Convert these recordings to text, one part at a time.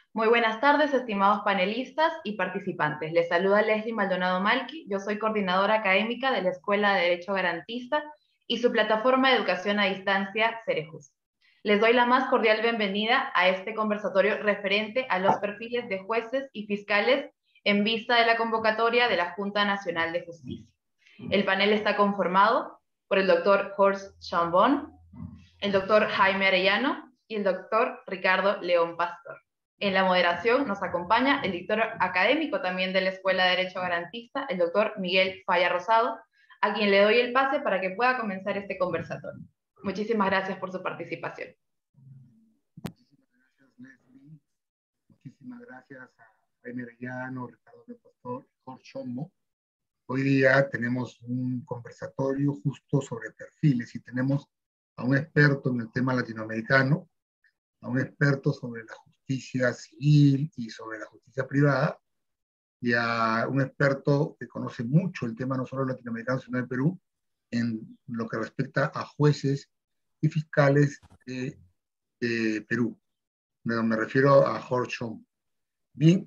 Muy buenas tardes, estimados panelistas y participantes. Les saluda Leslie Maldonado Malqui. Yo soy coordinadora académica de la Escuela de Derecho Garantista y su plataforma de educación a distancia, Cerejus. Les doy la más cordial bienvenida a este conversatorio referente a los perfiles de jueces y fiscales en vista de la convocatoria de la Junta Nacional de Justicia. El panel está conformado por el doctor Horst Schambon, el doctor Jaime Arellano y el doctor Ricardo León Pastor. En la moderación nos acompaña el director académico también de la Escuela de Derecho Garantista, el doctor Miguel Falla Rosado, a quien le doy el pase para que pueda comenzar este conversatorio. Muchísimas gracias por su participación. Muchísimas gracias, Leslie. Muchísimas gracias a Jaime Arellano, Ricardo León Pastor, Jorge Chombo. Hoy día tenemos un conversatorio justo sobre perfiles y tenemos a un experto en el tema latinoamericano, a un experto sobre la justicia civil y sobre la justicia privada, y a un experto que conoce mucho el tema no solo latinoamericano, sino de Perú, en lo que respecta a jueces y fiscales de Perú. Me refiero a Jorge Chombo. Bien,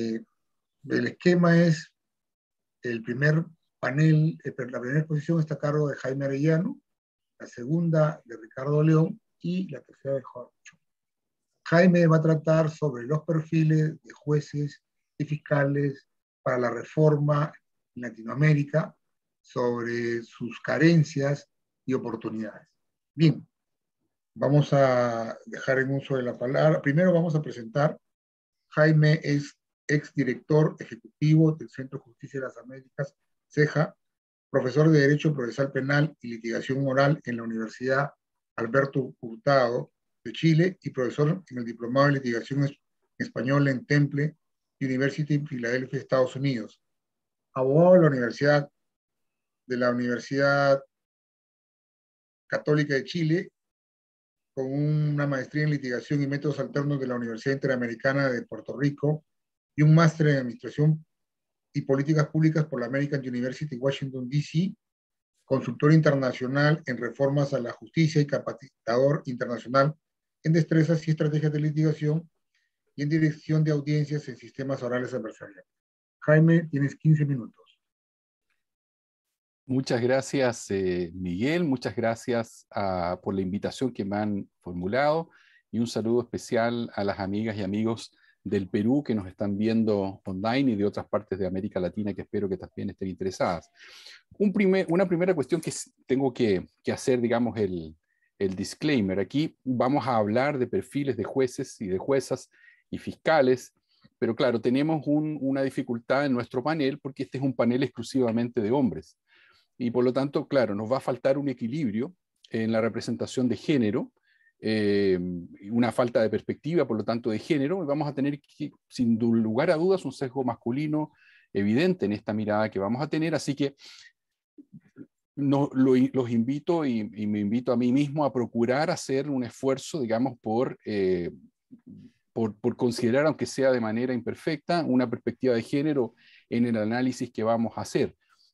el esquema es el primer panel, la primera exposición está a cargo de Jaime Arellano, la segunda de Ricardo León y la tercera de Jorge Chombo. Jaime va a tratar sobre los perfiles de jueces y fiscales para la reforma en Latinoamérica, sobre sus carencias y oportunidades. Bien, vamos a dejar en uso de la palabra. Primero vamos a presentar. Jaime es exdirector ejecutivo del Centro de Justicia de las Américas, CEJA, profesor de Derecho Procesal Penal y Litigación Oral en la Universidad Alberto Hurtado de Chile y profesor en el Diplomado de Litigación Española en Temple University en Filadelfia, Estados Unidos. Abogado de la Universidad Católica de Chile, con una maestría en litigación y métodos alternos de la Universidad Interamericana de Puerto Rico y un máster en administración y políticas públicas por la American University Washington, D.C., consultor internacional en reformas a la justicia y capacitador internacional en destrezas y estrategias de litigación y en dirección de audiencias en sistemas orales adversariales. Jaime, tienes 15 minutos. Muchas gracias, Miguel. Muchas gracias por la invitación que me han formulado y un saludo especial a las amigas y amigos del Perú que nos están viendo online y de otras partes de América Latina que espero que también estén interesadas. Una primera cuestión que tengo que hacer, digamos, el disclaimer. Aquí vamos a hablar de perfiles de jueces y de juezas y fiscales, pero claro, tenemos una dificultad en nuestro panel porque este es un panel exclusivamente de hombres. Y por lo tanto, claro, nos va a faltar un equilibrio en la representación de género, una falta de perspectiva, por lo tanto, de género, y vamos a tener, sin lugar a dudas, un sesgo masculino evidente en esta mirada que vamos a tener, así que los invito y me invito a mí mismo a procurar hacer un esfuerzo, digamos, por considerar, aunque sea de manera imperfecta, una perspectiva de género en el análisis que vamos a hacer.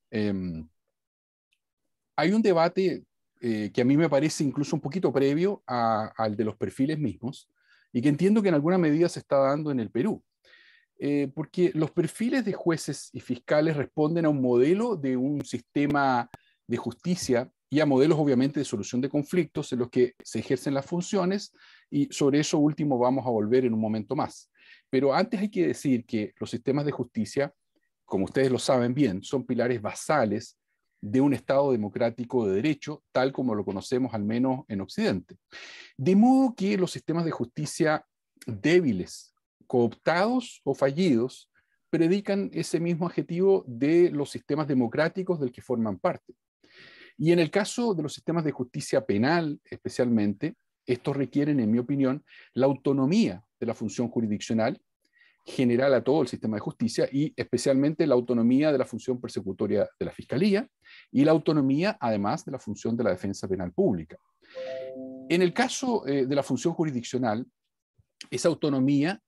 Hay un debate que a mí me parece incluso un poquito previo al de los perfiles mismos y que entiendo que en alguna medida se está dando en el Perú. Porque los perfiles de jueces y fiscales responden a un modelo de un sistema de justicia y a modelos obviamente de solución de conflictos en los que se ejercen las funciones, y sobre eso último vamos a volver en un momento más. Pero antes hay que decir que los sistemas de justicia, como ustedes lo saben bien, son pilares basales de un Estado democrático de derecho, tal como lo conocemos al menos en Occidente. De modo que los sistemas de justicia débiles, cooptados o fallidos, predican ese mismo adjetivo de los sistemas democráticos del que forman parte. Y en el caso de los sistemas de justicia penal, especialmente, estos requieren, en mi opinión, la autonomía de la función jurisdiccional general a todo el sistema de justicia y especialmente la autonomía de la función persecutoria de la Fiscalía y la autonomía, además, de la función de la defensa penal pública. En el caso de la función jurisdiccional, esa autonomía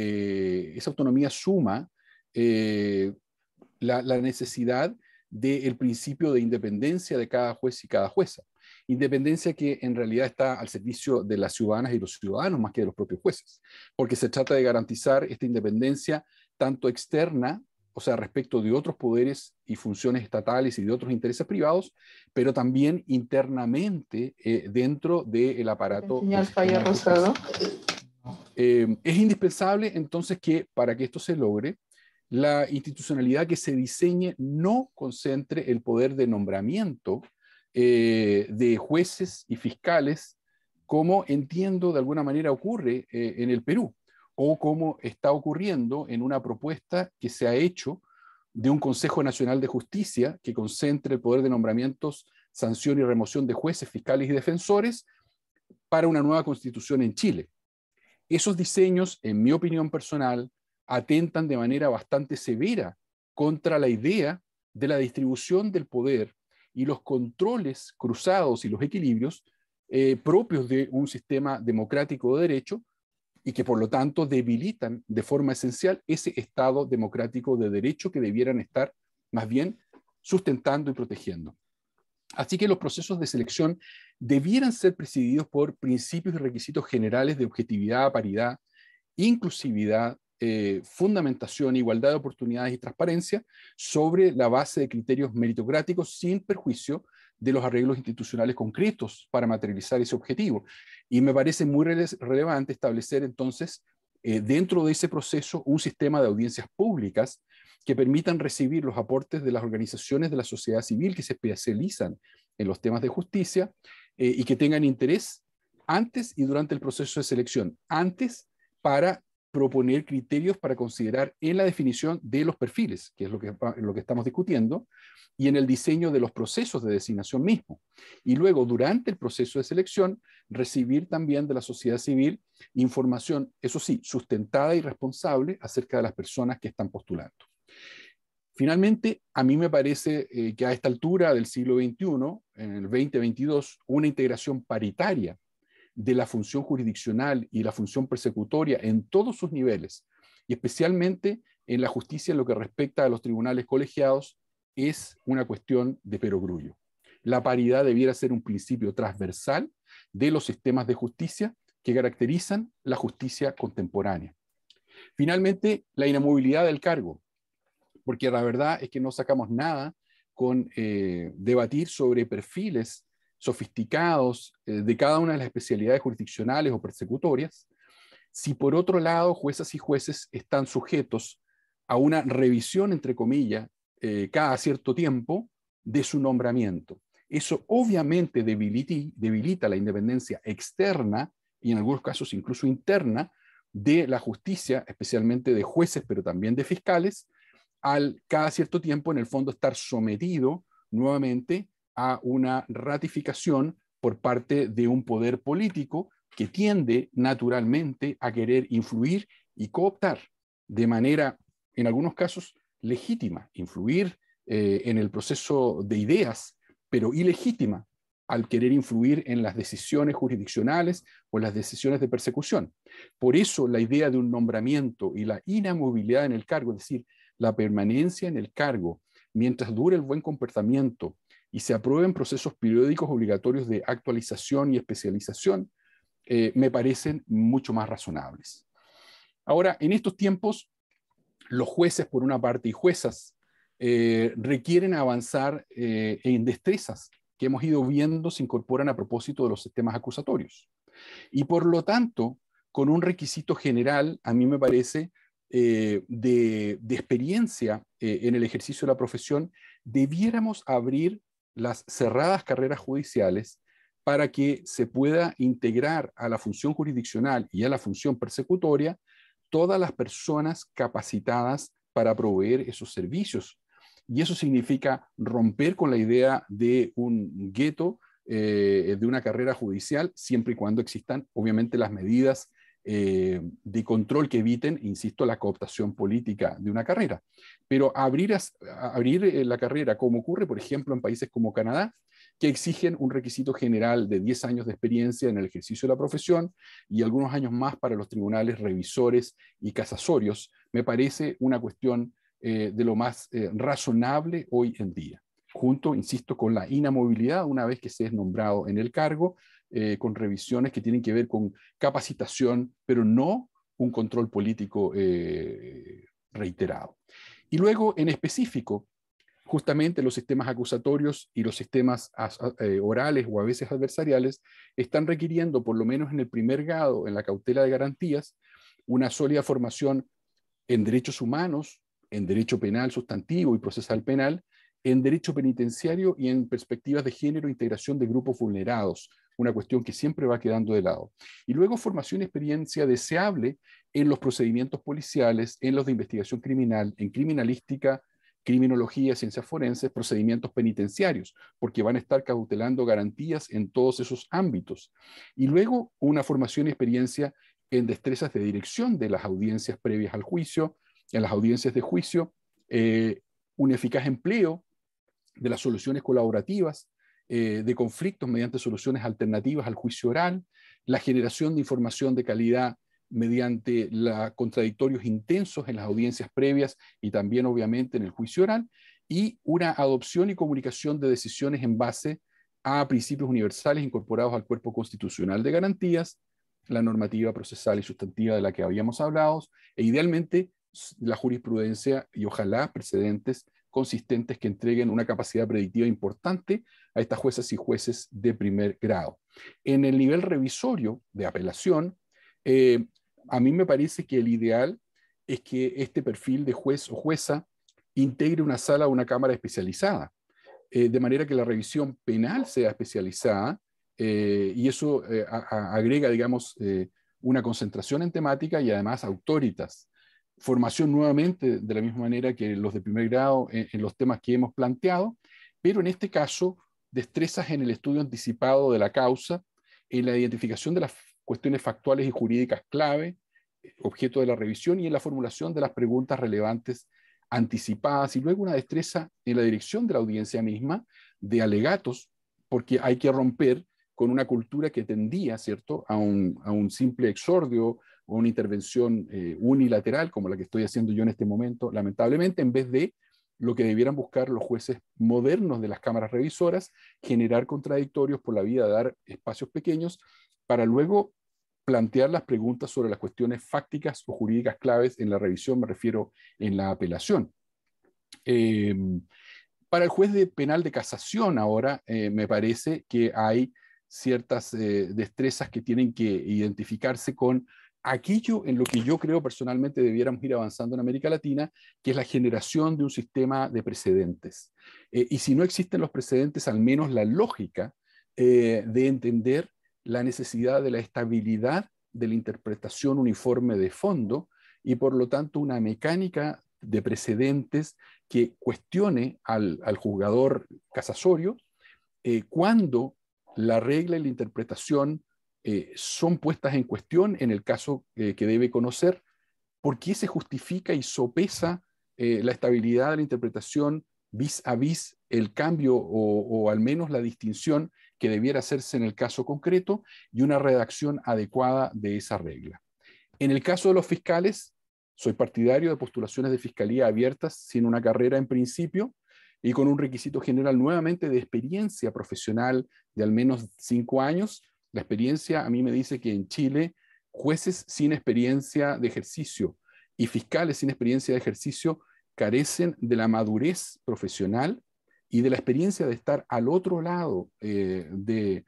suma la necesidad del principio de independencia de cada juez y cada jueza. independencia que en realidad está al servicio de las ciudadanas y los ciudadanos más que de los propios jueces, porque se trata de garantizar esta independencia tanto externa, o sea, respecto de otros poderes y funciones estatales y de otros intereses privados, pero también internamente dentro del aparato del sistema de justicia. Es indispensable entonces que para que esto se logre, la institucionalidad que se diseñe no concentre el poder de nombramiento de jueces y fiscales, como entiendo de alguna manera ocurre en el Perú, o como está ocurriendo en una propuesta que se ha hecho de un Consejo Nacional de Justicia que concentre el poder de nombramientos, sanción y remoción de jueces, fiscales y defensores para una nueva constitución en Chile. Esos diseños, en mi opinión personal, atentan de manera bastante severa contra la idea de la distribución del poder y los controles cruzados y los equilibrios propios de un sistema democrático de derecho, y que por lo tanto debilitan de forma esencial ese Estado democrático de derecho que debieran estar más bien sustentando y protegiendo. Así que los procesos de selección debieran ser presididos por principios y requisitos generales de objetividad, paridad, inclusividad, fundamentación, igualdad de oportunidades y transparencia sobre la base de criterios meritocráticos sin perjuicio de los arreglos institucionales concretos para materializar ese objetivo. Y me parece muy relevante establecer entonces dentro de ese proceso un sistema de audiencias públicas que permitan recibir los aportes de las organizaciones de la sociedad civil que se especializan en los temas de justicia y que tengan interés antes y durante el proceso de selección. Antes, para proponer criterios para considerar en la definición de los perfiles, que es lo que estamos discutiendo, y en el diseño de los procesos de designación mismo. Y luego, durante el proceso de selección, recibir también de la sociedad civil información, eso sí, sustentada y responsable acerca de las personas que están postulando. Finalmente, a mí me parece que a esta altura del siglo XXI, en el 2022, una integración paritaria de la función jurisdiccional y la función persecutoria en todos sus niveles, y especialmente en la justicia en lo que respecta a los tribunales colegiados, es una cuestión de perogrullo. La paridad debiera ser un principio transversal de los sistemas de justicia que caracterizan la justicia contemporánea. Finalmente, la inamovilidad del cargo, porque la verdad es que no sacamos nada con debatir sobre perfiles sofisticados de cada una de las especialidades jurisdiccionales o persecutorias, si por otro lado juezas y jueces están sujetos a una revisión, entre comillas, cada cierto tiempo de su nombramiento. Eso obviamente debilita la independencia externa y en algunos casos incluso interna de la justicia, especialmente de jueces, pero también de fiscales, al cada cierto tiempo en el fondo estar sometido nuevamente a una ratificación por parte de un poder político que tiende naturalmente a querer influir y cooptar de manera, en algunos casos, legítima, influir en el proceso de ideas, pero ilegítima al querer influir en las decisiones jurisdiccionales o las decisiones de persecución. Por eso la idea de un nombramiento y la inamovilidad en el cargo, es decir, la permanencia en el cargo mientras dure el buen comportamiento y se aprueben procesos periódicos obligatorios de actualización y especialización, me parecen mucho más razonables. Ahora, en estos tiempos, los jueces, por una parte, y juezas, requieren avanzar en destrezas que hemos ido viendo se incorporan a propósito de los sistemas acusatorios. Y por lo tanto, con un requisito general, a mí me parece, de experiencia en el ejercicio de la profesión, debiéramos abrir las cerradas carreras judiciales para que se pueda integrar a la función jurisdiccional y a la función persecutoria todas las personas capacitadas para proveer esos servicios. Y eso significa romper con la idea de un gueto, de una carrera judicial, siempre y cuando existan, obviamente, las medidas de control que eviten, insisto, la cooptación política de una carrera. Pero abrir la carrera, como ocurre, por ejemplo, en países como Canadá, que exigen un requisito general de 10 años de experiencia en el ejercicio de la profesión y algunos años más para los tribunales revisores y casasorios, me parece una cuestión de lo más razonable hoy en día. junto, insisto, con la inamovilidad una vez que se es nombrado en el cargo, con revisiones que tienen que ver con capacitación, pero no un control político reiterado. Y luego, en específico, justamente los sistemas acusatorios y los sistemas orales o a veces adversariales están requiriendo, por lo menos en el primer grado, en la cautela de garantías, una sólida formación en derechos humanos, en derecho penal sustantivo y procesal penal, en derecho penitenciario y en perspectivas de género e integración de grupos vulnerados, una cuestión que siempre va quedando de lado. Y luego formación y experiencia deseable en los procedimientos policiales, en los de investigación criminal, en criminalística, criminología, ciencias forenses, procedimientos penitenciarios, porque van a estar cautelando garantías en todos esos ámbitos. Y luego una formación y experiencia en destrezas de dirección de las audiencias previas al juicio, en las audiencias de juicio, un eficaz empleo de las soluciones colaborativas, de conflictos mediante soluciones alternativas al juicio oral, la generación de información de calidad mediante contradictorios intensos en las audiencias previas y también obviamente en el juicio oral, y una adopción y comunicación de decisiones en base a principios universales incorporados al cuerpo constitucional de garantías, la normativa procesal y sustantiva de la que habíamos hablado, e idealmente la jurisprudencia y ojalá precedentes consistentes que entreguen una capacidad predictiva importante a estas juezas y jueces de primer grado. En el nivel revisorio de apelación, a mí me parece que el ideal es que este perfil de juez o jueza integre una sala o una cámara especializada, de manera que la revisión penal sea especializada, y eso agrega, digamos, una concentración en temática y además autoritas. Formación nuevamente de la misma manera que los de primer grado en los temas que hemos planteado, pero en este caso destrezas en el estudio anticipado de la causa, en la identificación de las cuestiones factuales y jurídicas clave, objeto de la revisión, y en la formulación de las preguntas relevantes anticipadas, y luego una destreza en la dirección de la audiencia misma, de alegatos, porque hay que romper con una cultura que tendía, ¿cierto?, a un simple exordio o una intervención unilateral, como la que estoy haciendo yo en este momento, lamentablemente, en vez de lo que debieran buscar los jueces modernos de las cámaras revisoras, generar contradictorios por la vía de dar espacios pequeños para luego plantear las preguntas sobre las cuestiones fácticas o jurídicas claves en la revisión, me refiero en la apelación. Para el juez de penal de casación ahora, me parece que hay ciertas destrezas que tienen que identificarse con aquello en lo que yo creo personalmente debiéramos ir avanzando en América Latina, que es la generación de un sistema de precedentes. Y si no existen los precedentes, al menos la lógica de entender la necesidad de la estabilidad de la interpretación uniforme de fondo y por lo tanto una mecánica de precedentes que cuestione al juzgador casasorio cuando la regla y la interpretación son puestas en cuestión en el caso que debe conocer, por qué se justifica y sopesa la estabilidad de la interpretación vis a vis el cambio o al menos la distinción que debiera hacerse en el caso concreto y una redacción adecuada de esa regla. En el caso de los fiscales, soy partidario de postulaciones de fiscalía abiertas sin una carrera en principio y con un requisito general nuevamente de experiencia profesional de al menos 5 años. La experiencia a mí me dice que en Chile jueces sin experiencia de ejercicio y fiscales sin experiencia de ejercicio carecen de la madurez profesional y de la experiencia de estar al otro lado del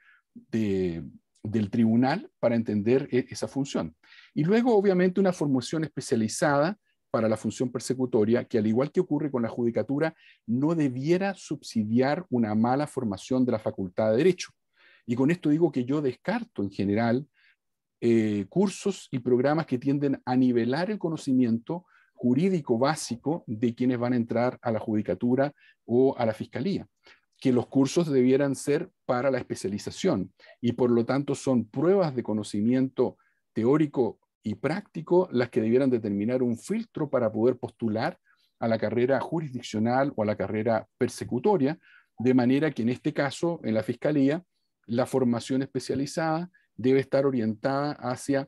tribunal para entender esa función. Y luego, obviamente, una formación especializada para la función persecutoria, que al igual que ocurre con la judicatura, no debiera subsidiar una mala formación de la Facultad de Derecho. Y con esto digo que yo descarto en general cursos y programas que tienden a nivelar el conocimiento jurídico básico de quienes van a entrar a la judicatura o a la fiscalía, que los cursos debieran ser para la especialización y por lo tanto son pruebas de conocimiento teórico y práctico las que debieran determinar un filtro para poder postular a la carrera jurisdiccional o a la carrera persecutoria, de manera que en este caso, en la fiscalía, la formación especializada debe estar orientada hacia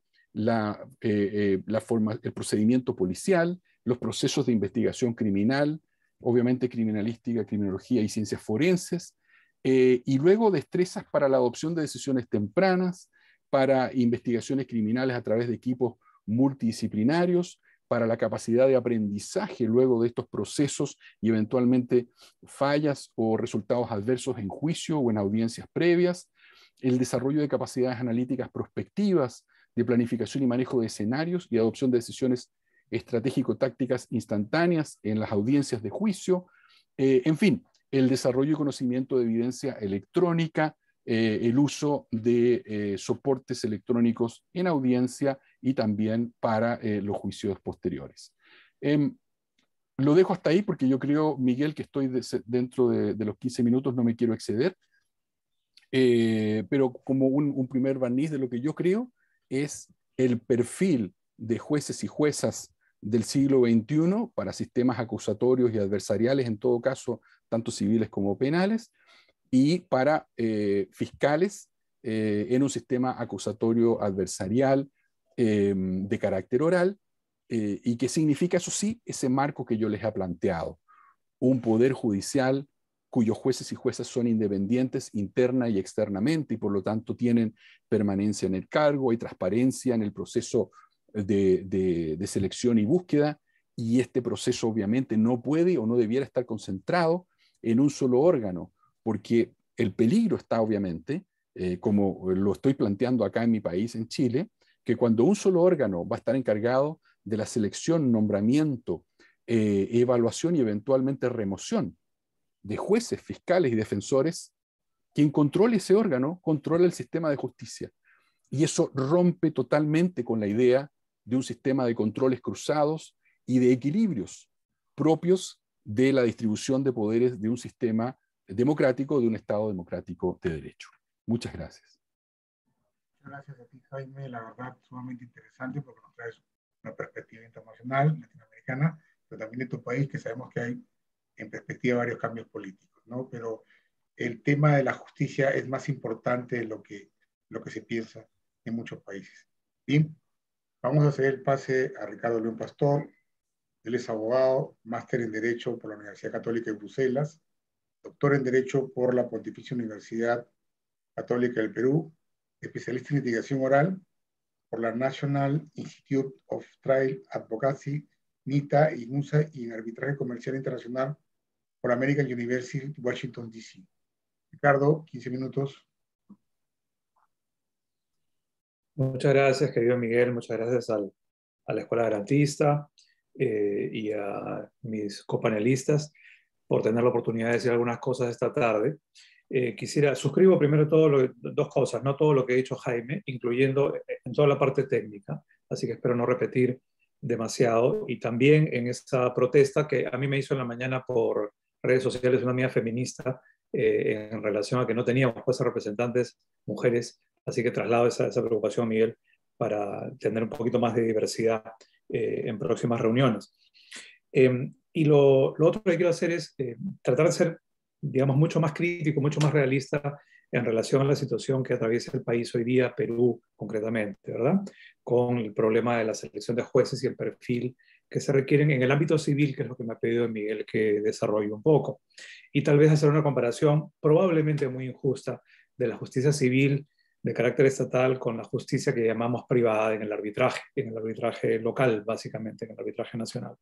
el procedimiento policial, los procesos de investigación criminal, obviamente criminalística, criminología y ciencias forenses, y luego destrezas para la adopción de decisiones tempranas, para investigaciones criminales a través de equipos multidisciplinarios, para la capacidad de aprendizaje luego de estos procesos y eventualmente fallas o resultados adversos en juicio o en audiencias previas, el desarrollo de capacidades analíticas prospectivas, de planificación y manejo de escenarios y adopción de decisiones estratégico-tácticas instantáneas en las audiencias de juicio, en fin, el desarrollo y conocimiento de evidencia electrónica, el uso de soportes electrónicos en audiencia y también para los juicios posteriores. Lo dejo hasta ahí porque yo creo, Miguel, que estoy dentro de los 15 minutos, no me quiero exceder, pero como un primer barniz de lo que yo creo es el perfil de jueces y juezas del siglo XXI para sistemas acusatorios y adversariales, en todo caso, tanto civiles como penales, y para fiscales en un sistema acusatorio adversarial de carácter oral, y que significa, eso sí, ese marco que yo les he planteado, un poder judicial cuyos jueces y juezas son independientes interna y externamente y por lo tanto tienen permanencia en el cargo, hay transparencia en el proceso de selección y búsqueda, y este proceso obviamente no puede o no debiera estar concentrado en un solo órgano, porque el peligro está obviamente, como lo estoy planteando acá en mi país, en Chile, que cuando un solo órgano va a estar encargado de la selección, nombramiento, evaluación y eventualmente remoción de jueces, fiscales y defensores, quien controle ese órgano controla el sistema de justicia. Y eso rompe totalmente con la idea de un sistema de controles cruzados y de equilibrios propios de la distribución de poderes de un sistema democrático, de un Estado democrático de derecho. Muchas gracias. Muchas gracias a ti, Jaime. La verdad, sumamente interesante porque nos traes una perspectiva internacional, latinoamericana, pero también de tu país, que sabemos que hay en perspectiva varios cambios políticos, ¿no? Pero el tema de la justicia es más importante de lo que se piensa en muchos países. Bien, vamos a hacer el pase a Ricardo León Pastor. Él es abogado, máster en Derecho por la Universidad Católica de Bruselas, doctor en Derecho por la Pontificia Universidad Católica del Perú, especialista en litigación oral por la National Institute of Trial Advocacy, NITA y NUSA, y en arbitraje comercial internacional por American University, Washington, D.C. Ricardo, 15 minutos. Muchas gracias, querido Miguel, muchas gracias a la Escuela Garantista y a mis copanelistas por tener la oportunidad de decir algunas cosas esta tarde. Suscribo primero dos cosas, no todo lo que ha dicho Jaime, incluyendo en toda la parte técnica, así que espero no repetir demasiado, y también en esa protesta que a mí me hizo en la mañana por redes sociales una amiga feminista en relación a que no teníamos jueces representantes mujeres, así que traslado esa preocupación, Miguel, para tener un poquito más de diversidad en próximas reuniones. Y lo otro que quiero hacer es tratar de ser, digamos, mucho más crítico, mucho más realista en relación a la situación que atraviesa el país hoy día, Perú concretamente, ¿verdad? Con el problema de la selección de jueces y el perfil que se requieren en el ámbito civil, que es lo que me ha pedido Miguel que desarrolle un poco. Y tal vez hacer una comparación probablemente muy injusta de la justicia civil de carácter estatal con la justicia que llamamos privada en el arbitraje local, básicamente, en el arbitraje nacional.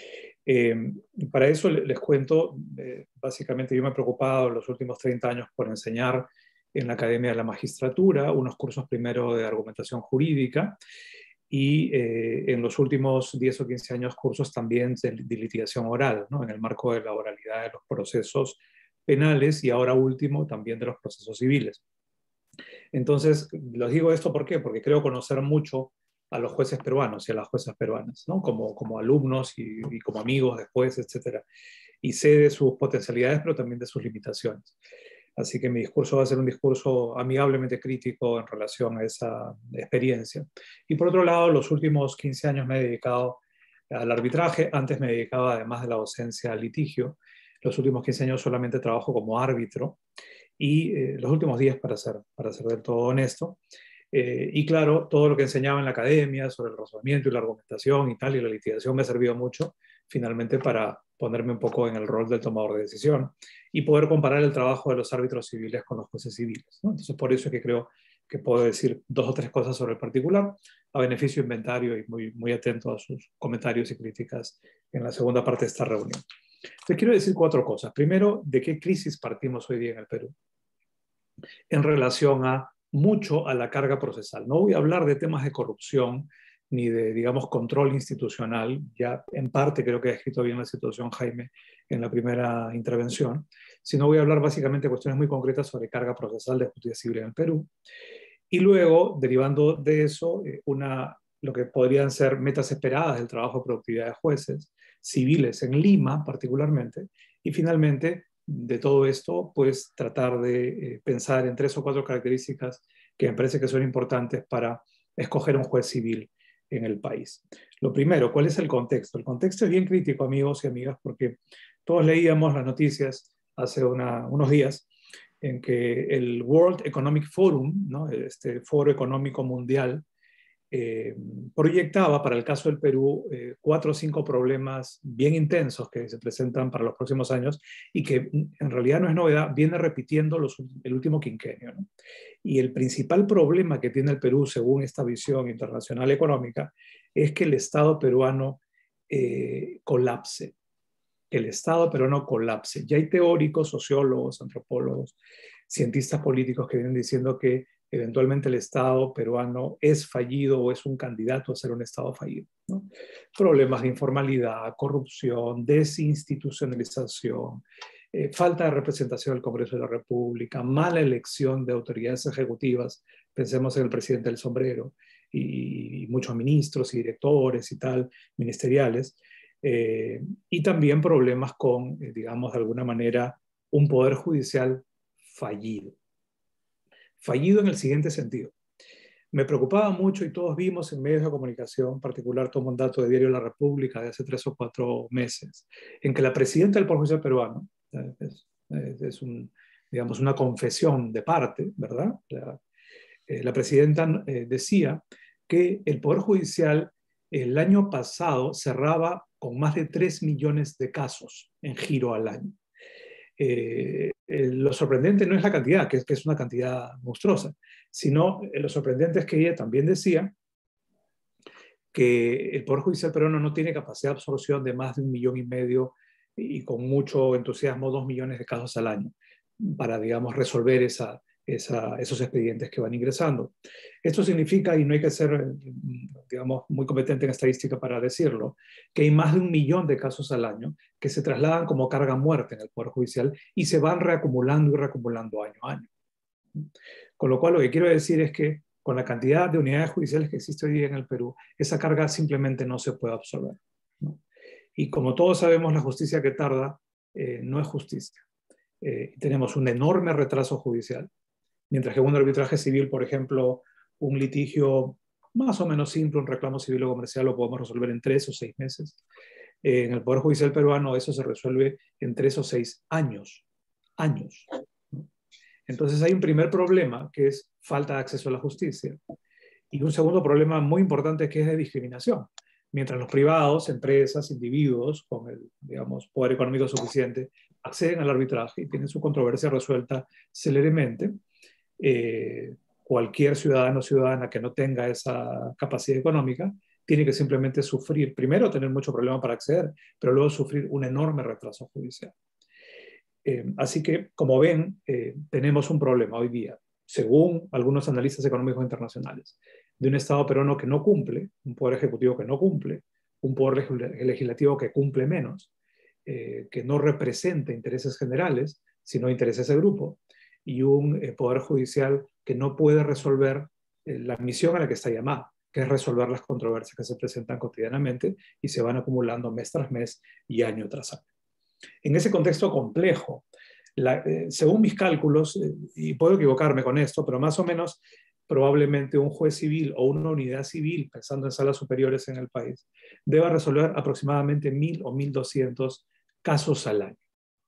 Para eso les cuento, básicamente yo me he preocupado en los últimos 30 años por enseñar en la Academia de la Magistratura, unos cursos primero de argumentación jurídica y en los últimos 10 o 15 años cursos también de litigación oral, ¿no? En el marco de la oralidad de los procesos penales y ahora último también de los procesos civiles. Entonces, les digo esto ¿por qué? Porque creo conocer mucho a los jueces peruanos y a las juezas peruanas, ¿no? Como alumnos y como amigos después, etc. Y sé de sus potencialidades, pero también de sus limitaciones. Así que mi discurso va a ser un discurso amigablemente crítico en relación a esa experiencia. Y por otro lado, los últimos 15 años me he dedicado al arbitraje. Antes me dedicaba, además de la docencia, al litigio. Los últimos 15 años solamente trabajo como árbitro. Y los últimos 10, para ser del todo honesto. Y claro, todo lo que enseñaba en la academia sobre el razonamiento y la argumentación y tal, y la litigación me ha servido mucho finalmente para ponerme un poco en el rol del tomador de decisión y poder comparar el trabajo de los árbitros civiles con los jueces civiles, ¿no? Entonces, por eso es que creo que puedo decir 2 o 3 cosas sobre el particular, a beneficio de Inventario, y muy atento a sus comentarios y críticas en la segunda parte de esta reunión. Entonces, quiero decir 4 cosas. Primero, ¿de qué crisis partimos hoy día en el Perú? En relación a mucho a la carga procesal. No voy a hablar de temas de corrupción ni de, digamos, control institucional. Ya en parte creo que ha escrito bien la situación Jaime en la primera intervención, sino voy a hablar básicamente de cuestiones muy concretas sobre carga procesal de justicia civil en el Perú. Y luego, derivando de eso, lo que podrían ser metas esperadas del trabajo de productividad de jueces civiles en Lima particularmente, y finalmente de todo esto, pues tratar de pensar en 3 o 4 características que me parece que son importantes para escoger un juez civil en el país. Lo primero, ¿cuál es el contexto? El contexto es bien crítico, amigos y amigas, porque todos leíamos las noticias hace unos días en que el World Economic Forum, ¿no? Este foro económico mundial, proyectaba para el caso del Perú 4 o 5 problemas bien intensos que se presentan para los próximos años y que en realidad no es novedad, viene repitiendo el último quinquenio, ¿no? Y el principal problema que tiene el Perú, según esta visión internacional económica, es que el Estado peruano colapse. Que el Estado peruano colapse. Ya hay teóricos, sociólogos, antropólogos, cientistas políticos que vienen diciendo que eventualmente el Estado peruano es fallido o es un candidato a ser un Estado fallido, ¿no? Problemas de informalidad, corrupción, desinstitucionalización, falta de representación del Congreso de la República, mala elección de autoridades ejecutivas, pensemos en el presidente del sombrero, y muchos ministros y directores y tal, ministeriales, y también problemas con, digamos, de alguna manera, un poder judicial fallido. Fallido en el siguiente sentido. Me preocupaba mucho, y todos vimos en medios de comunicación, en particular tomo un dato de Diario La República de hace 3 o 4 meses, en que la presidenta del Poder Judicial peruano, es digamos, una confesión de parte, ¿verdad? La presidenta decía que el Poder Judicial el año pasado cerraba con más de 3 millones de casos en giro al año. Lo sorprendente no es la cantidad, que es una cantidad monstruosa, sino lo sorprendente es que ella también decía que el Poder Judicial peruano no tiene capacidad de absorción de más de 1,5 millones y con mucho entusiasmo 2 millones de casos al año para, digamos, resolver esos expedientes que van ingresando. Esto significa, y no hay que ser, digamos, muy competente en estadística para decirlo, que hay más de 1 millón de casos al año que se trasladan como carga muerta en el Poder Judicial y se van reacumulando y reacumulando año a año. Con lo cual, lo que quiero decir es que con la cantidad de unidades judiciales que existe hoy día en el Perú, esa carga simplemente no se puede absorber, ¿no? Y como todos sabemos, la justicia que tarda no es justicia. Tenemos un enorme retraso judicial, mientras que un arbitraje civil, por ejemplo, un litigio más o menos simple, un reclamo civil o comercial, lo podemos resolver en 3 o 6 meses. En el Poder Judicial peruano eso se resuelve en 3 o 6 años. Años. Entonces hay un primer problema, que es falta de acceso a la justicia. Y un segundo problema muy importante, que es de discriminación. Mientras los privados, empresas, individuos con el, digamos, poder económico suficiente acceden al arbitraje y tienen su controversia resuelta céleremente, cualquier ciudadano o ciudadana que no tenga esa capacidad económica tiene que simplemente sufrir, primero tener mucho problema para acceder, pero luego sufrir un enorme retraso judicial. Así que, como ven, tenemos un problema hoy día, según algunos analistas económicos internacionales, de un Estado peruano que no cumple, un poder ejecutivo que no cumple, un poder legislativo que cumple menos, que no representa intereses generales, sino intereses de grupo, y un poder judicial que no puede resolver la misión a la que está llamada, que es resolver las controversias que se presentan cotidianamente y se van acumulando mes tras mes y año tras año. En ese contexto complejo, según mis cálculos, y puedo equivocarme con esto, pero más o menos probablemente un juez civil o una unidad civil, pensando en salas superiores en el país, deba resolver aproximadamente 1,000 o 1,200 casos al año.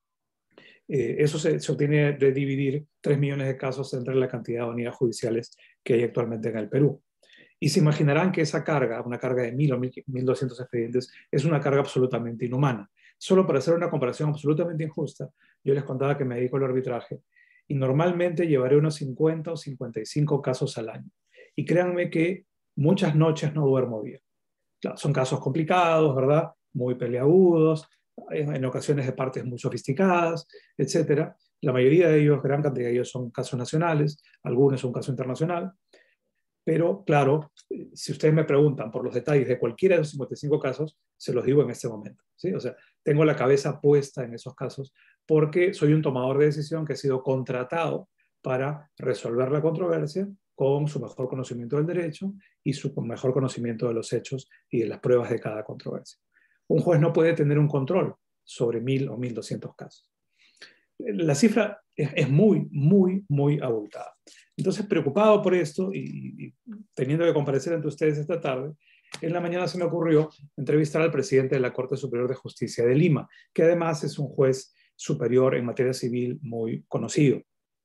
Eso se obtiene de dividir 3 millones de casos entre la cantidad de unidades judiciales que hay actualmente en el Perú. Y se imaginarán que esa carga, una carga de 1.000 o 1.200 expedientes, es una carga absolutamente inhumana. Solo para hacer una comparación absolutamente injusta, yo les contaba que me dedico al arbitraje y normalmente llevaré unos 50 o 55 casos al año. Y créanme que muchas noches no duermo bien. Claro, son casos complicados, ¿verdad? Muy peleagudos, en ocasiones de partes muy sofisticadas, etc. La mayoría de ellos, gran cantidad de ellos son casos nacionales, algunos son un caso internacional. Pero claro, si ustedes me preguntan por los detalles de cualquiera de esos 55 casos, se los digo en este momento, ¿sí? O sea, tengo la cabeza puesta en esos casos porque soy un tomador de decisión que ha sido contratado para resolver la controversia con su mejor conocimiento del derecho y su mejor conocimiento de los hechos y de las pruebas de cada controversia. Un juez no puede tener un control sobre 1.000 o 1.200 casos. La cifra es muy, muy, muy abultada. Entonces, preocupado por esto y teniendo que comparecer ante ustedes esta tarde, en la mañana se me ocurrió entrevistar al presidente de la Corte Superior de Justicia de Lima, que además es un juez superior en materia civil muy conocido.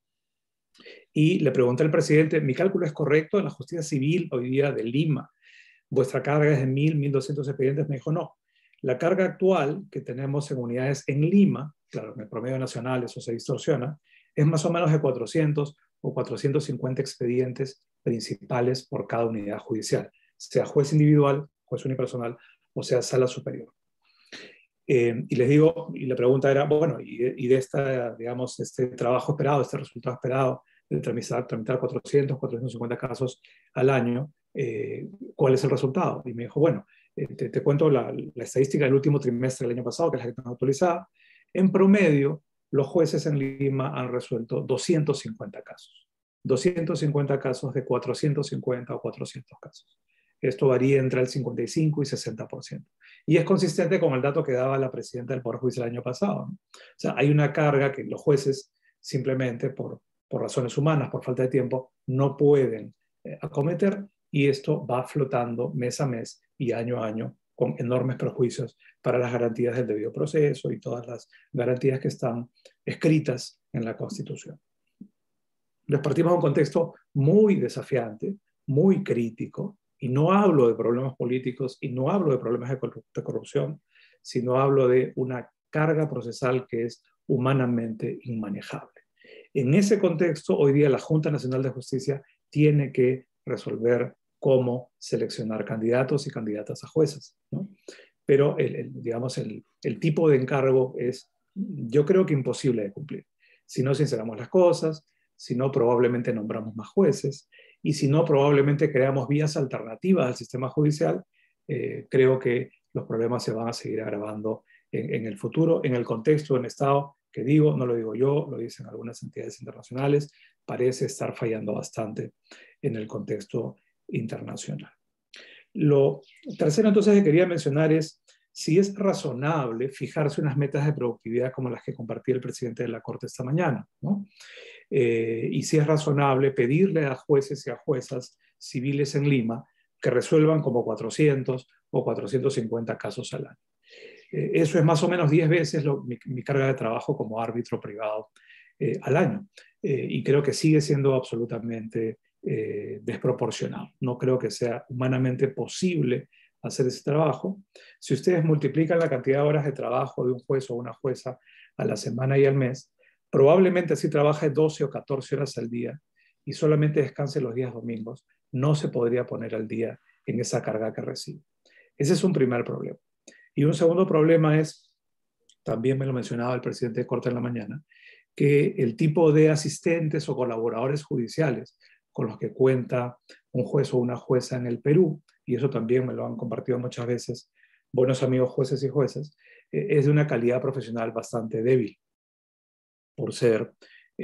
Y le pregunté al presidente, ¿mi cálculo es correcto? En la justicia civil hoy día de Lima, ¿vuestra carga es de 1.000, 1.200 expedientes? Me dijo, no. La carga actual que tenemos en unidades en Lima, claro, en el promedio nacional eso se distorsiona, es más o menos de 400 o 450 expedientes principales por cada unidad judicial, sea juez individual, juez unipersonal o sea sala superior. Y les digo, y la pregunta era, bueno, y de esta, digamos, este trabajo esperado, este resultado esperado de tramitar 400, 450 casos al año, ¿cuál es el resultado? Y me dijo, bueno, te cuento la estadística del último trimestre del año pasado, que es la que tengo actualizada. En promedio, los jueces en Lima han resuelto 250 casos. 250 casos de 450 o 400 casos. Esto varía entre el 55 y 60%. Y es consistente con el dato que daba la presidenta del Poder Judicial el año pasado, ¿no? O sea, hay una carga que los jueces simplemente por razones humanas, por falta de tiempo, no pueden acometer, y esto va flotando mes a mes y año a año con enormes perjuicios para las garantías del debido proceso y todas las garantías que están escritas en la Constitución. Nos partimos de un contexto muy desafiante, muy crítico, y no hablo de problemas políticos y no hablo de problemas de corrupción, sino hablo de una carga procesal que es humanamente inmanejable. En ese contexto, hoy día la Junta Nacional de Justicia tiene que resolver cómo seleccionar candidatos y candidatas a jueces, ¿no? Pero digamos, el tipo de encargo es, yo creo que imposible de cumplir. Si no sinceramos las cosas, si no probablemente nombramos más jueces, y si no probablemente creamos vías alternativas al sistema judicial, creo que los problemas se van a seguir agravando en el futuro, en el contexto del Estado, que digo, no lo digo yo, lo dicen algunas entidades internacionales, parece estar fallando bastante en el contexto internacional. Lo tercero entonces que quería mencionar es si es razonable fijarse unas metas de productividad como las que compartía el presidente de la Corte esta mañana, ¿no? Y si es razonable pedirle a jueces y a juezas civiles en Lima que resuelvan como 400 o 450 casos al año. Eso es más o menos 10 veces mi carga de trabajo como árbitro privado al año. Y creo que sigue siendo absolutamente desproporcionado. No creo que sea humanamente posible hacer ese trabajo. Si ustedes multiplican la cantidad de horas de trabajo de un juez o una jueza a la semana y al mes, probablemente así trabaje 12 o 14 horas al día y solamente descanse los días domingos, no se podría poner al día en esa carga que recibe. Ese es un primer problema. Y un segundo problema es, también me lo mencionaba el presidente de Corte en la mañana, que el tipo de asistentes o colaboradores judiciales con los que cuenta un juez o una jueza en el Perú, y eso también me lo han compartido muchas veces buenos amigos jueces y jueces, es de una calidad profesional bastante débil, por ser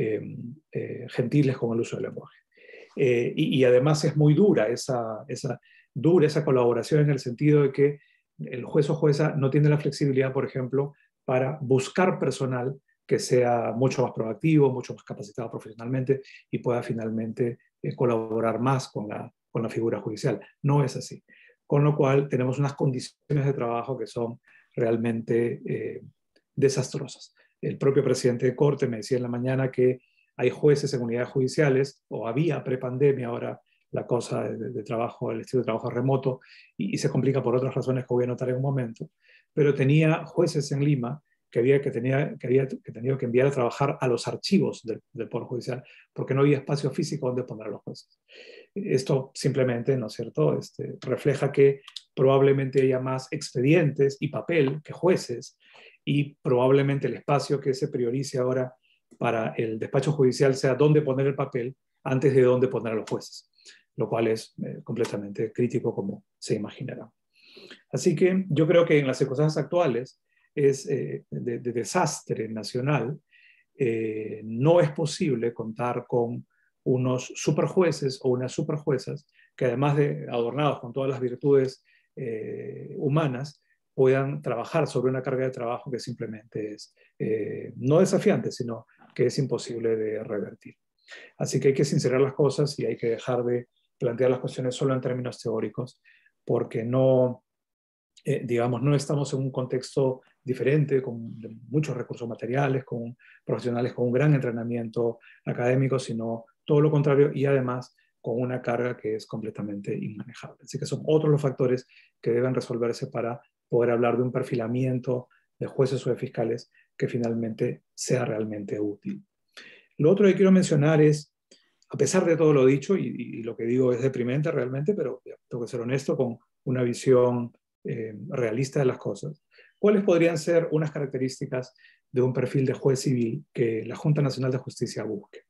gentiles con el uso del lenguaje. Y además es muy dura esa colaboración en el sentido de que el juez o jueza no tiene la flexibilidad, por ejemplo, para buscar personal que sea mucho más proactivo, mucho más capacitado profesionalmente y pueda finalmente colaborar más con la figura judicial. No es así. Con lo cual tenemos unas condiciones de trabajo que son realmente desastrosas. El propio presidente de Corte me decía en la mañana que hay jueces en unidades judiciales, o había prepandemia, ahora la cosa de trabajo, el estilo de trabajo remoto, y se complica por otras razones que voy a notar en un momento, pero tenía jueces en Lima que había tenido que enviar a trabajar a los archivos del Poder Judicial, porque no había espacio físico donde poner a los jueces. Esto simplemente, ¿no es cierto?, refleja que probablemente haya más expedientes y papel que jueces, y probablemente el espacio que se priorice ahora para el despacho judicial sea dónde poner el papel antes de dónde poner a los jueces, lo cual es completamente crítico, como se imaginará. Así que yo creo que en las circunstancias actuales es de desastre nacional. No es posible contar con unos superjueces o unas superjuezas que, además de adornados con todas las virtudes humanas, puedan trabajar sobre una carga de trabajo que simplemente es no desafiante, sino que es imposible de revertir. Así que hay que sincerar las cosas y hay que dejar de plantear las cuestiones solo en términos teóricos, porque no, digamos, no estamos en un contexto diferente, con muchos recursos materiales, con profesionales con un gran entrenamiento académico, sino todo lo contrario, y además con una carga que es completamente inmanejable. Así que son otros los factores que deben resolverse para poder hablar de un perfilamiento de jueces o de fiscales que finalmente sea realmente útil. Lo otro que quiero mencionar es, a pesar de todo lo dicho, y lo que digo es deprimente realmente, pero tengo que ser honesto con una visión realista de las cosas, ¿cuáles podrían ser unas características de un perfil de juez civil que la Junta Nacional de Justicia busque?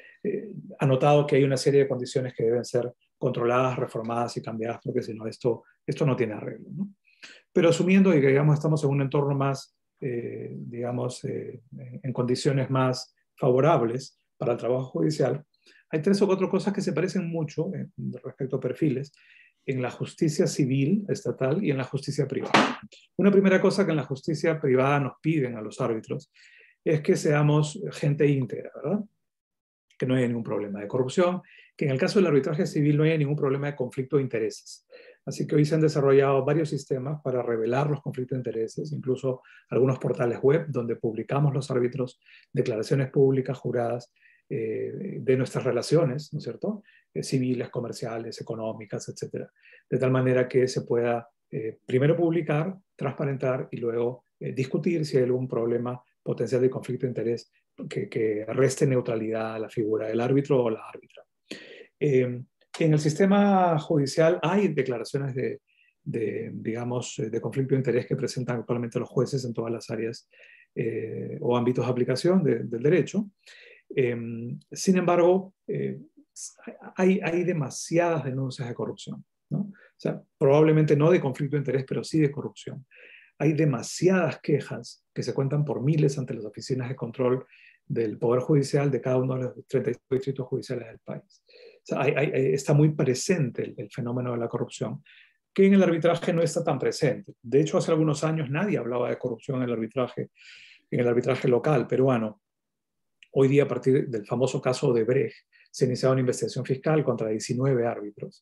Ha notado que hay una serie de condiciones que deben ser controladas, reformadas y cambiadas, porque si no, esto no tiene arreglo, ¿no? Pero asumiendo que, digamos, estamos en un entorno más, digamos, en condiciones más favorables para el trabajo judicial, hay 3 o 4 cosas que se parecen mucho respecto a perfiles en la justicia civil estatal y en la justicia privada. Una primera cosa que en la justicia privada nos piden a los árbitros es que seamos gente íntegra, ¿verdad? Que no haya ningún problema de corrupción, que en el caso del arbitraje civil no haya ningún problema de conflicto de intereses. Así que hoy se han desarrollado varios sistemas para revelar los conflictos de intereses, incluso algunos portales web donde publicamos los árbitros declaraciones públicas juradas de nuestras relaciones, ¿no es cierto?, civiles, comerciales, económicas, etcétera, de tal manera que se pueda primero publicar, transparentar y luego discutir si hay algún problema potencial de conflicto de interés que reste neutralidad a la figura del árbitro o la árbitra. En el sistema judicial hay declaraciones digamos, de conflicto de interés que presentan actualmente los jueces en todas las áreas o ámbitos de aplicación del derecho. Sin embargo, hay demasiadas denuncias de corrupción, ¿no? O sea, probablemente no de conflicto de interés, pero sí de corrupción. Hay demasiadas quejas que se cuentan por miles ante las oficinas de control del Poder Judicial de cada uno de los 32 distritos judiciales del país. O sea, está muy presente el fenómeno de la corrupción, que en el arbitraje no está tan presente. De hecho, hace algunos años nadie hablaba de corrupción en el arbitraje local peruano. Hoy día, a partir del famoso caso de Brecht, se ha iniciado una investigación fiscal contra 19 árbitros.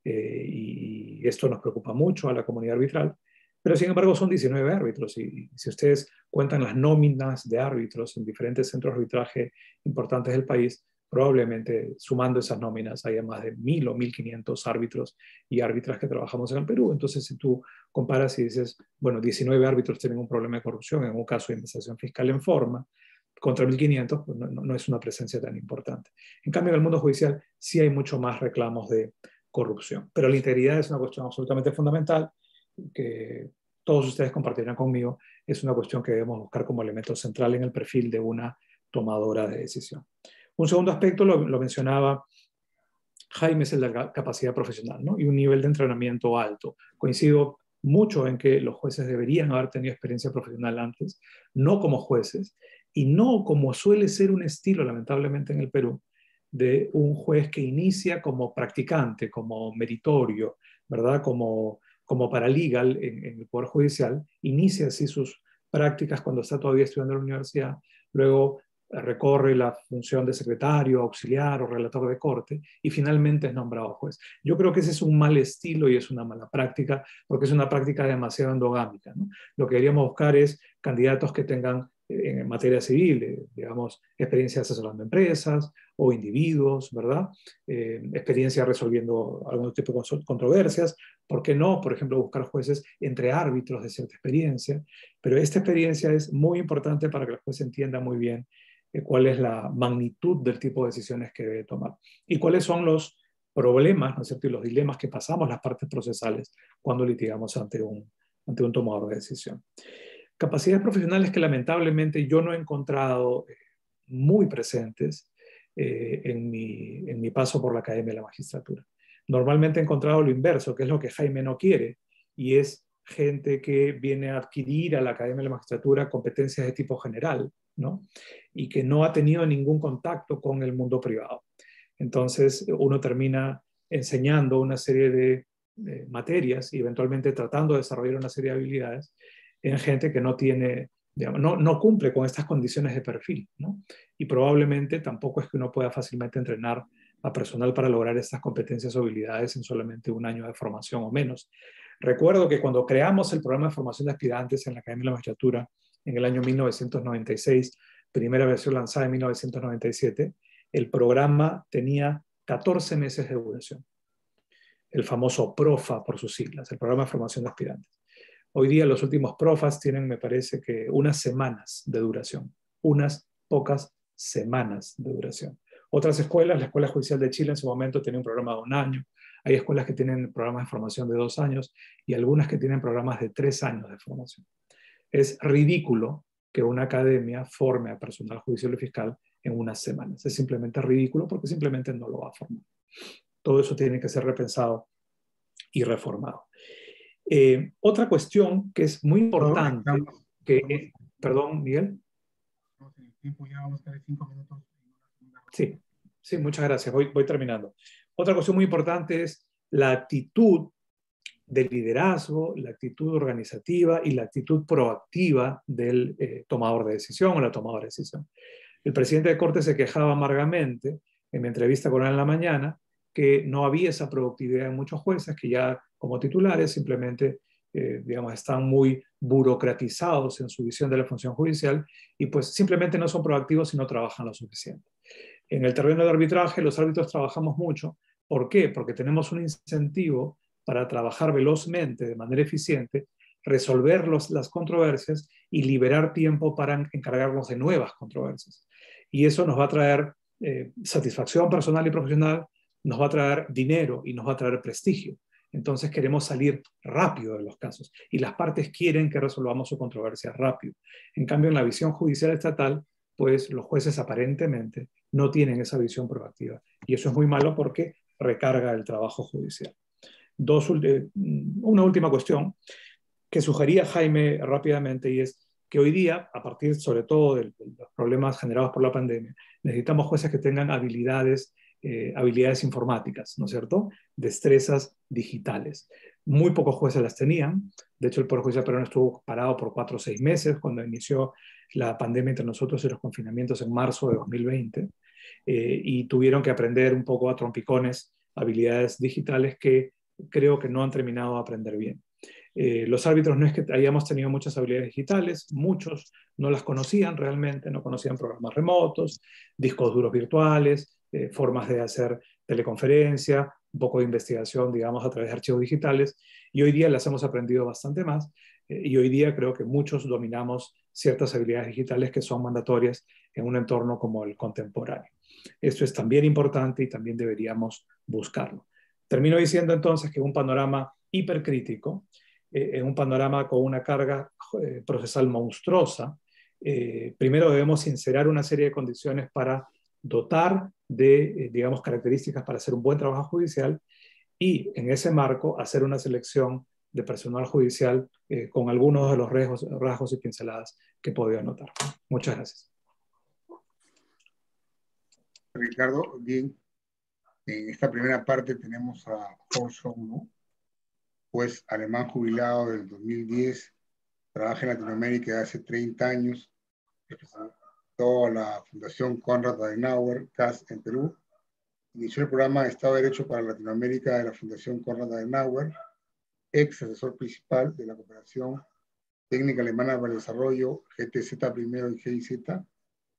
Y esto nos preocupa mucho a la comunidad arbitral. Pero, sin embargo, son 19 árbitros. Y si ustedes cuentan las nóminas de árbitros en diferentes centros de arbitraje importantes del país, probablemente sumando esas nóminas haya más de 1.000 o 1.500 árbitros y árbitras que trabajamos en el Perú. Entonces, si tú comparas y dices, bueno, 19 árbitros tienen un problema de corrupción en un caso de investigación fiscal en forma, contra 1.500, pues no es una presencia tan importante. En cambio, en el mundo judicial sí hay mucho más reclamos de corrupción. Pero la integridad es una cuestión absolutamente fundamental que todos ustedes compartirán conmigo. Es una cuestión que debemos buscar como elemento central en el perfil de una tomadora de decisión. Un segundo aspecto, lo mencionaba Jaime, es el de la capacidad profesional, ¿no? Y un nivel de entrenamiento alto. Coincido mucho en que los jueces deberían haber tenido experiencia profesional antes, no como jueces, y no como suele ser un estilo, lamentablemente, en el Perú, de un juez que inicia como practicante, como meritorio, ¿verdad? Como paralegal en el Poder Judicial, inicia así sus prácticas cuando está todavía estudiando en la universidad, luego recorre la función de secretario, auxiliar o relator de corte y finalmente es nombrado juez. Yo creo que ese es un mal estilo y es una mala práctica porque es una práctica demasiado endogámica, ¿no? Lo que deberíamos buscar es candidatos que tengan en materia civil, digamos, experiencia asesorando empresas o individuos, ¿verdad? Experiencia resolviendo algún tipo de controversias. ¿Por qué no? Por ejemplo, buscar jueces entre árbitros de cierta experiencia. Pero esta experiencia es muy importante para que el juez entienda muy bien cuál es la magnitud del tipo de decisiones que debe tomar y cuáles son los problemas, ¿no es cierto?, y los dilemas que pasamos las partes procesales cuando litigamos ante un tomador de decisión. Capacidades profesionales que lamentablemente yo no he encontrado muy presentes en mi paso por la Academia de la Magistratura. Normalmente he encontrado lo inverso, que es lo que Jaime no quiere, y es gente que viene a adquirir a la Academia de la Magistratura competencias de tipo general, ¿no? Y que no ha tenido ningún contacto con el mundo privado. Entonces uno termina enseñando una serie de materias y eventualmente tratando de desarrollar una serie de habilidades en gente que no tiene, digamos, no cumple con estas condiciones de perfil, ¿no? Y probablemente tampoco es que uno pueda fácilmente entrenar a personal para lograr estas competencias o habilidades en solamente un año de formación o menos. Recuerdo que cuando creamos el programa de formación de aspirantes en la Academia de la Magistratura en el año 1996, primera versión lanzada en 1997, el programa tenía 14 meses de duración. El famoso PROFA por sus siglas, el programa de formación de aspirantes. Hoy día los últimos PROFAs tienen, me parece que, unas semanas de duración, unas pocas semanas de duración. Otras escuelas, la Escuela Judicial de Chile en su momento tenía un programa de 1 año, hay escuelas que tienen programas de formación de 2 años y algunas que tienen programas de 3 años de formación. Es ridículo que una academia forme a personal judicial y fiscal en unas semanas. Es simplemente ridículo porque simplemente no lo va a formar. Todo eso tiene que ser repensado y reformado. Otra cuestión que es muy importante, perdón, Miguel. En el tiempo ya vamos a tener 5 minutos. Sí, sí, muchas gracias. Voy terminando. Otra cuestión muy importante es la actitud de liderazgo, la actitud organizativa y la actitud proactiva del tomador de decisión o la tomadora de decisión. El presidente de Corte se quejaba amargamente en mi entrevista con él en la mañana que no había esa productividad en muchos jueces, que ya como titulares simplemente digamos, están muy burocratizados en su visión de la función judicial y pues simplemente no son proactivos y no trabajan lo suficiente. En el terreno de arbitraje, los árbitros trabajamos mucho. ¿Por qué? Porque tenemos un incentivo para trabajar velozmente, de manera eficiente, resolver las controversias y liberar tiempo para encargarnos de nuevas controversias. Y eso nos va a traer satisfacción personal y profesional, nos va a traer dinero y nos va a traer prestigio. Entonces queremos salir rápido de los casos y las partes quieren que resolvamos su controversia rápido. En cambio, en la visión judicial estatal, pues los jueces aparentemente no tienen esa visión proactiva. Y eso es muy malo porque recarga el trabajo judicial. Una última cuestión que sugería Jaime rápidamente, y es que hoy día, a partir sobre todo de los problemas generados por la pandemia, necesitamos jueces que tengan habilidades informáticas, ¿no es cierto? Destrezas digitales. Muy pocos jueces las tenían. De hecho, el Poder Judicial peruano estuvo parado por 4 o 6 meses cuando inició la pandemia entre nosotros y los confinamientos en marzo de 2020. Y tuvieron que aprender un poco a trompicones habilidades digitales que creo que no han terminado de aprender bien. Los árbitros no es que hayamos tenido muchas habilidades digitales, muchos no las conocían realmente, no conocían programas remotos, discos duros virtuales, formas de hacer teleconferencia, un poco de investigación, digamos, a través de archivos digitales, y hoy día las hemos aprendido bastante más, y hoy día creo que muchos dominamos ciertas habilidades digitales que son mandatorias en un entorno como el contemporáneo. Esto es también importante y también deberíamos buscarlo. Termino diciendo entonces que un panorama hipercrítico, en un panorama con una carga procesal monstruosa, primero debemos inserir una serie de condiciones para dotar de, digamos, características para hacer un buen trabajo judicial y en ese marco hacer una selección de personal judicial con algunos de los rasgos y pinceladas que he podido anotar. Muchas gracias. Ricardo, bien. En esta primera parte tenemos a Horst Schommo, juez alemán jubilado del 2010, trabaja en Latinoamérica hace 30 años, representó a la Fundación Konrad Adenauer, CAS, en Perú, inició el programa de Estado de Derecho para Latinoamérica de la Fundación Konrad Adenauer, ex asesor principal de la Cooperación Técnica Alemana para el Desarrollo, GTZ primero y GIZ,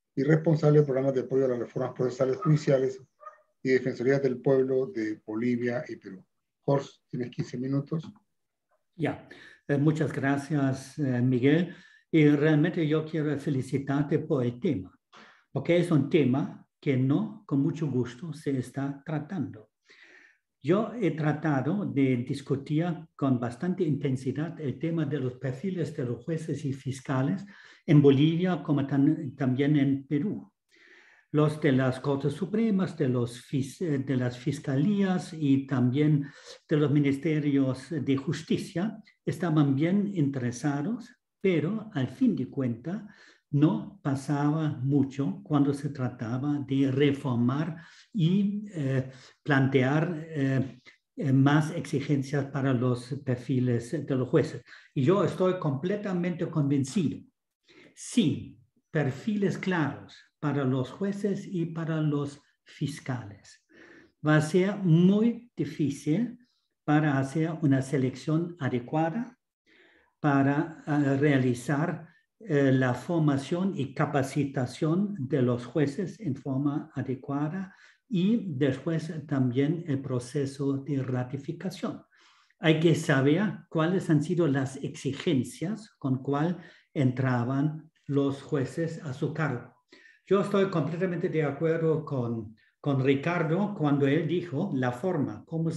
y responsable del programa de apoyo a las reformas procesales judiciales y Defensoría del Pueblo de Bolivia y Perú. Jorge, tienes 15 minutos. Ya, muchas gracias, Miguel. Y realmente yo quiero felicitarte por el tema, porque es un tema que no con mucho gusto se está tratando. Yo he tratado de discutir con bastante intensidad el tema de los perfiles de los jueces y fiscales en Bolivia como también en Perú. Los de las Cortes Supremas, de las fiscalías y también de los ministerios de justicia estaban bien interesados, pero al fin de cuentas no pasaba mucho cuando se trataba de reformar y plantear más exigencias para los perfiles de los jueces. Y yo estoy completamente convencido, sin perfiles claros para los jueces y para los fiscales, va a ser muy difícil para hacer una selección adecuada, para realizar la formación y capacitación de los jueces en forma adecuada y después también el proceso de ratificación. Hay que saber cuáles han sido las exigencias con cuál entraban los jueces a su cargo. Yo estoy completamente de acuerdo con Ricardo cuando él dijo la forma como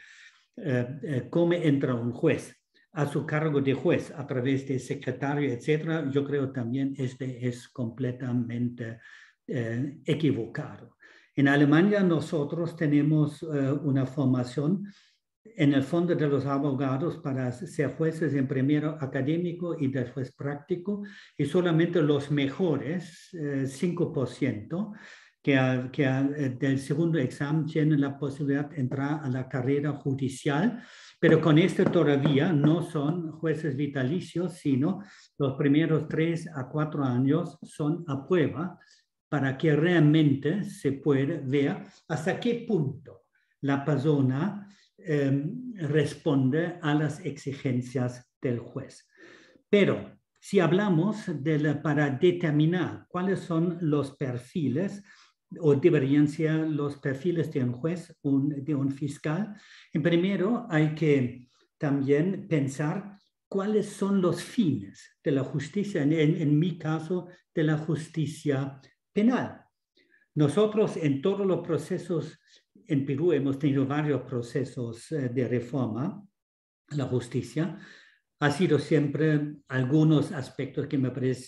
entra un juez a su cargo de juez a través de secretario, etcétera. Yo creo también es completamente equivocado. En Alemania nosotros tenemos una formación en el fondo de los abogados para ser jueces en primero académico y después práctico, y solamente los mejores, 5%, que del segundo examen tienen la posibilidad de entrar a la carrera judicial, pero con esto todavía no son jueces vitalicios, sino los primeros 3 a 4 años son a prueba para que realmente se pueda ver hasta qué punto la persona responde a las exigencias del juez. Pero si hablamos para determinar cuáles son los perfiles o deberían ser los perfiles de un juez, de un fiscal, primero hay que también pensar cuáles son los fines de la justicia, en mi caso, de la justicia penal. Nosotros en todos los procesos, en Perú hemos tenido varios procesos de reforma a la justicia. Ha sido siempre algunos aspectos que me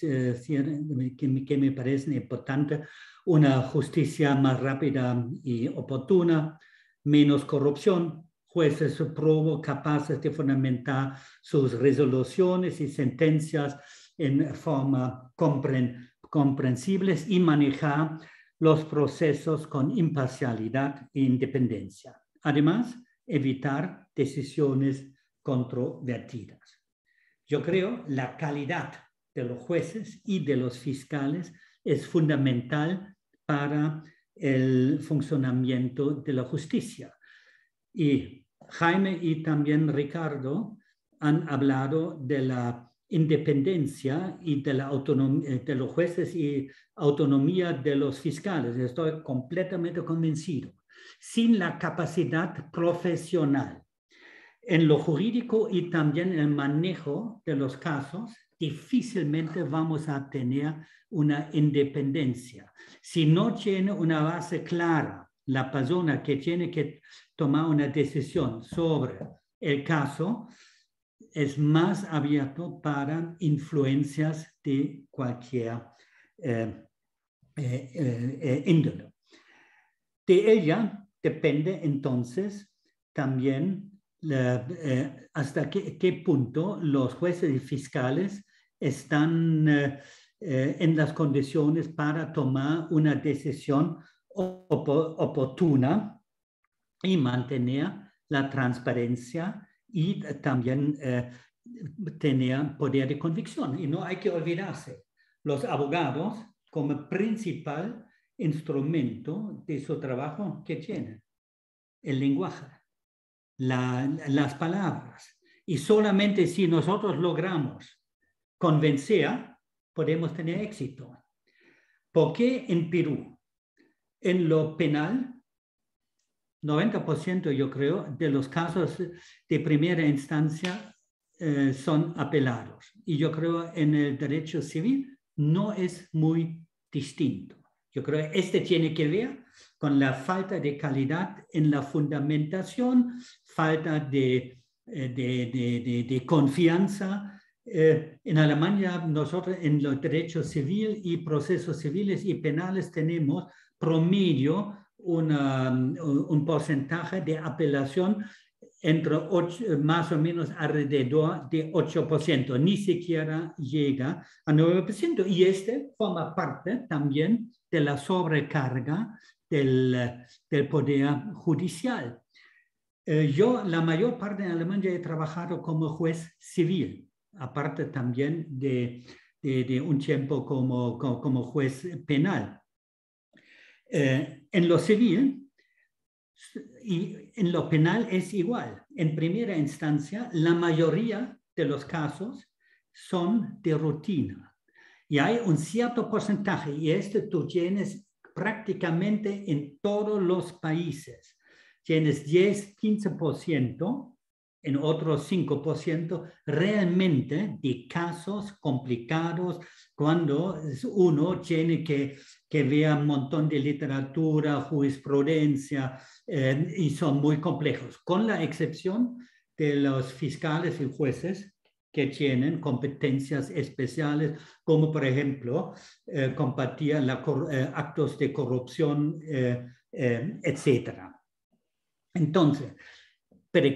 parecen importantes. Una justicia más rápida y oportuna, menos corrupción, jueces probos capaces de fundamentar sus resoluciones y sentencias en forma comprensibles y manejar los procesos con imparcialidad e independencia. Además, evitar decisiones controvertidas. Yo creo que la calidad de los jueces y de los fiscales es fundamental para el funcionamiento de la justicia. Y Jaime y también Ricardo han hablado de la independencia y de la autonomía de los jueces y autonomía de los fiscales. Estoy completamente convencido. Sin la capacidad profesional en lo jurídico y también en el manejo de los casos, difícilmente vamos a tener una independencia. Si no tiene una base clara, la persona que tiene que tomar una decisión sobre el caso es más abierto para influencias de cualquier índole. De ella depende entonces también hasta qué punto los jueces y fiscales están en las condiciones para tomar una decisión oportuna y mantener la transparencia y también tener poder de convicción. Y no hay que olvidarse, los abogados como principal instrumento de su trabajo que tienen, el lenguaje, las palabras. Y solamente si nosotros logramos convencer, podemos tener éxito. ¿Por qué en Perú? En lo penal, 90% yo creo de los casos de primera instancia son apelados. Y yo creo en el derecho civil no es muy distinto. Yo creo que este tiene que ver con la falta de calidad en la fundamentación, falta de confianza. En Alemania nosotros en los derechos civiles y procesos civiles y penales tenemos promedio un porcentaje de apelación entre más o menos alrededor de 8%, ni siquiera llega a 9%. Y este forma parte también de la sobrecarga del poder judicial. Yo la mayor parte en Alemania he trabajado como juez civil, aparte también de un tiempo como juez penal. En lo civil y en lo penal es igual. En primera instancia, la mayoría de los casos son de rutina. Y hay un cierto porcentaje, y tú tienes prácticamente en todos los países. Tienes 10, 15%, en otros 5%, realmente de casos complicados, cuando uno tiene que ver un montón de literatura, jurisprudencia, y son muy complejos, con la excepción de los fiscales y jueces que tienen competencias especiales, como por ejemplo combatir actos de corrupción, etc. Entonces, ¿pero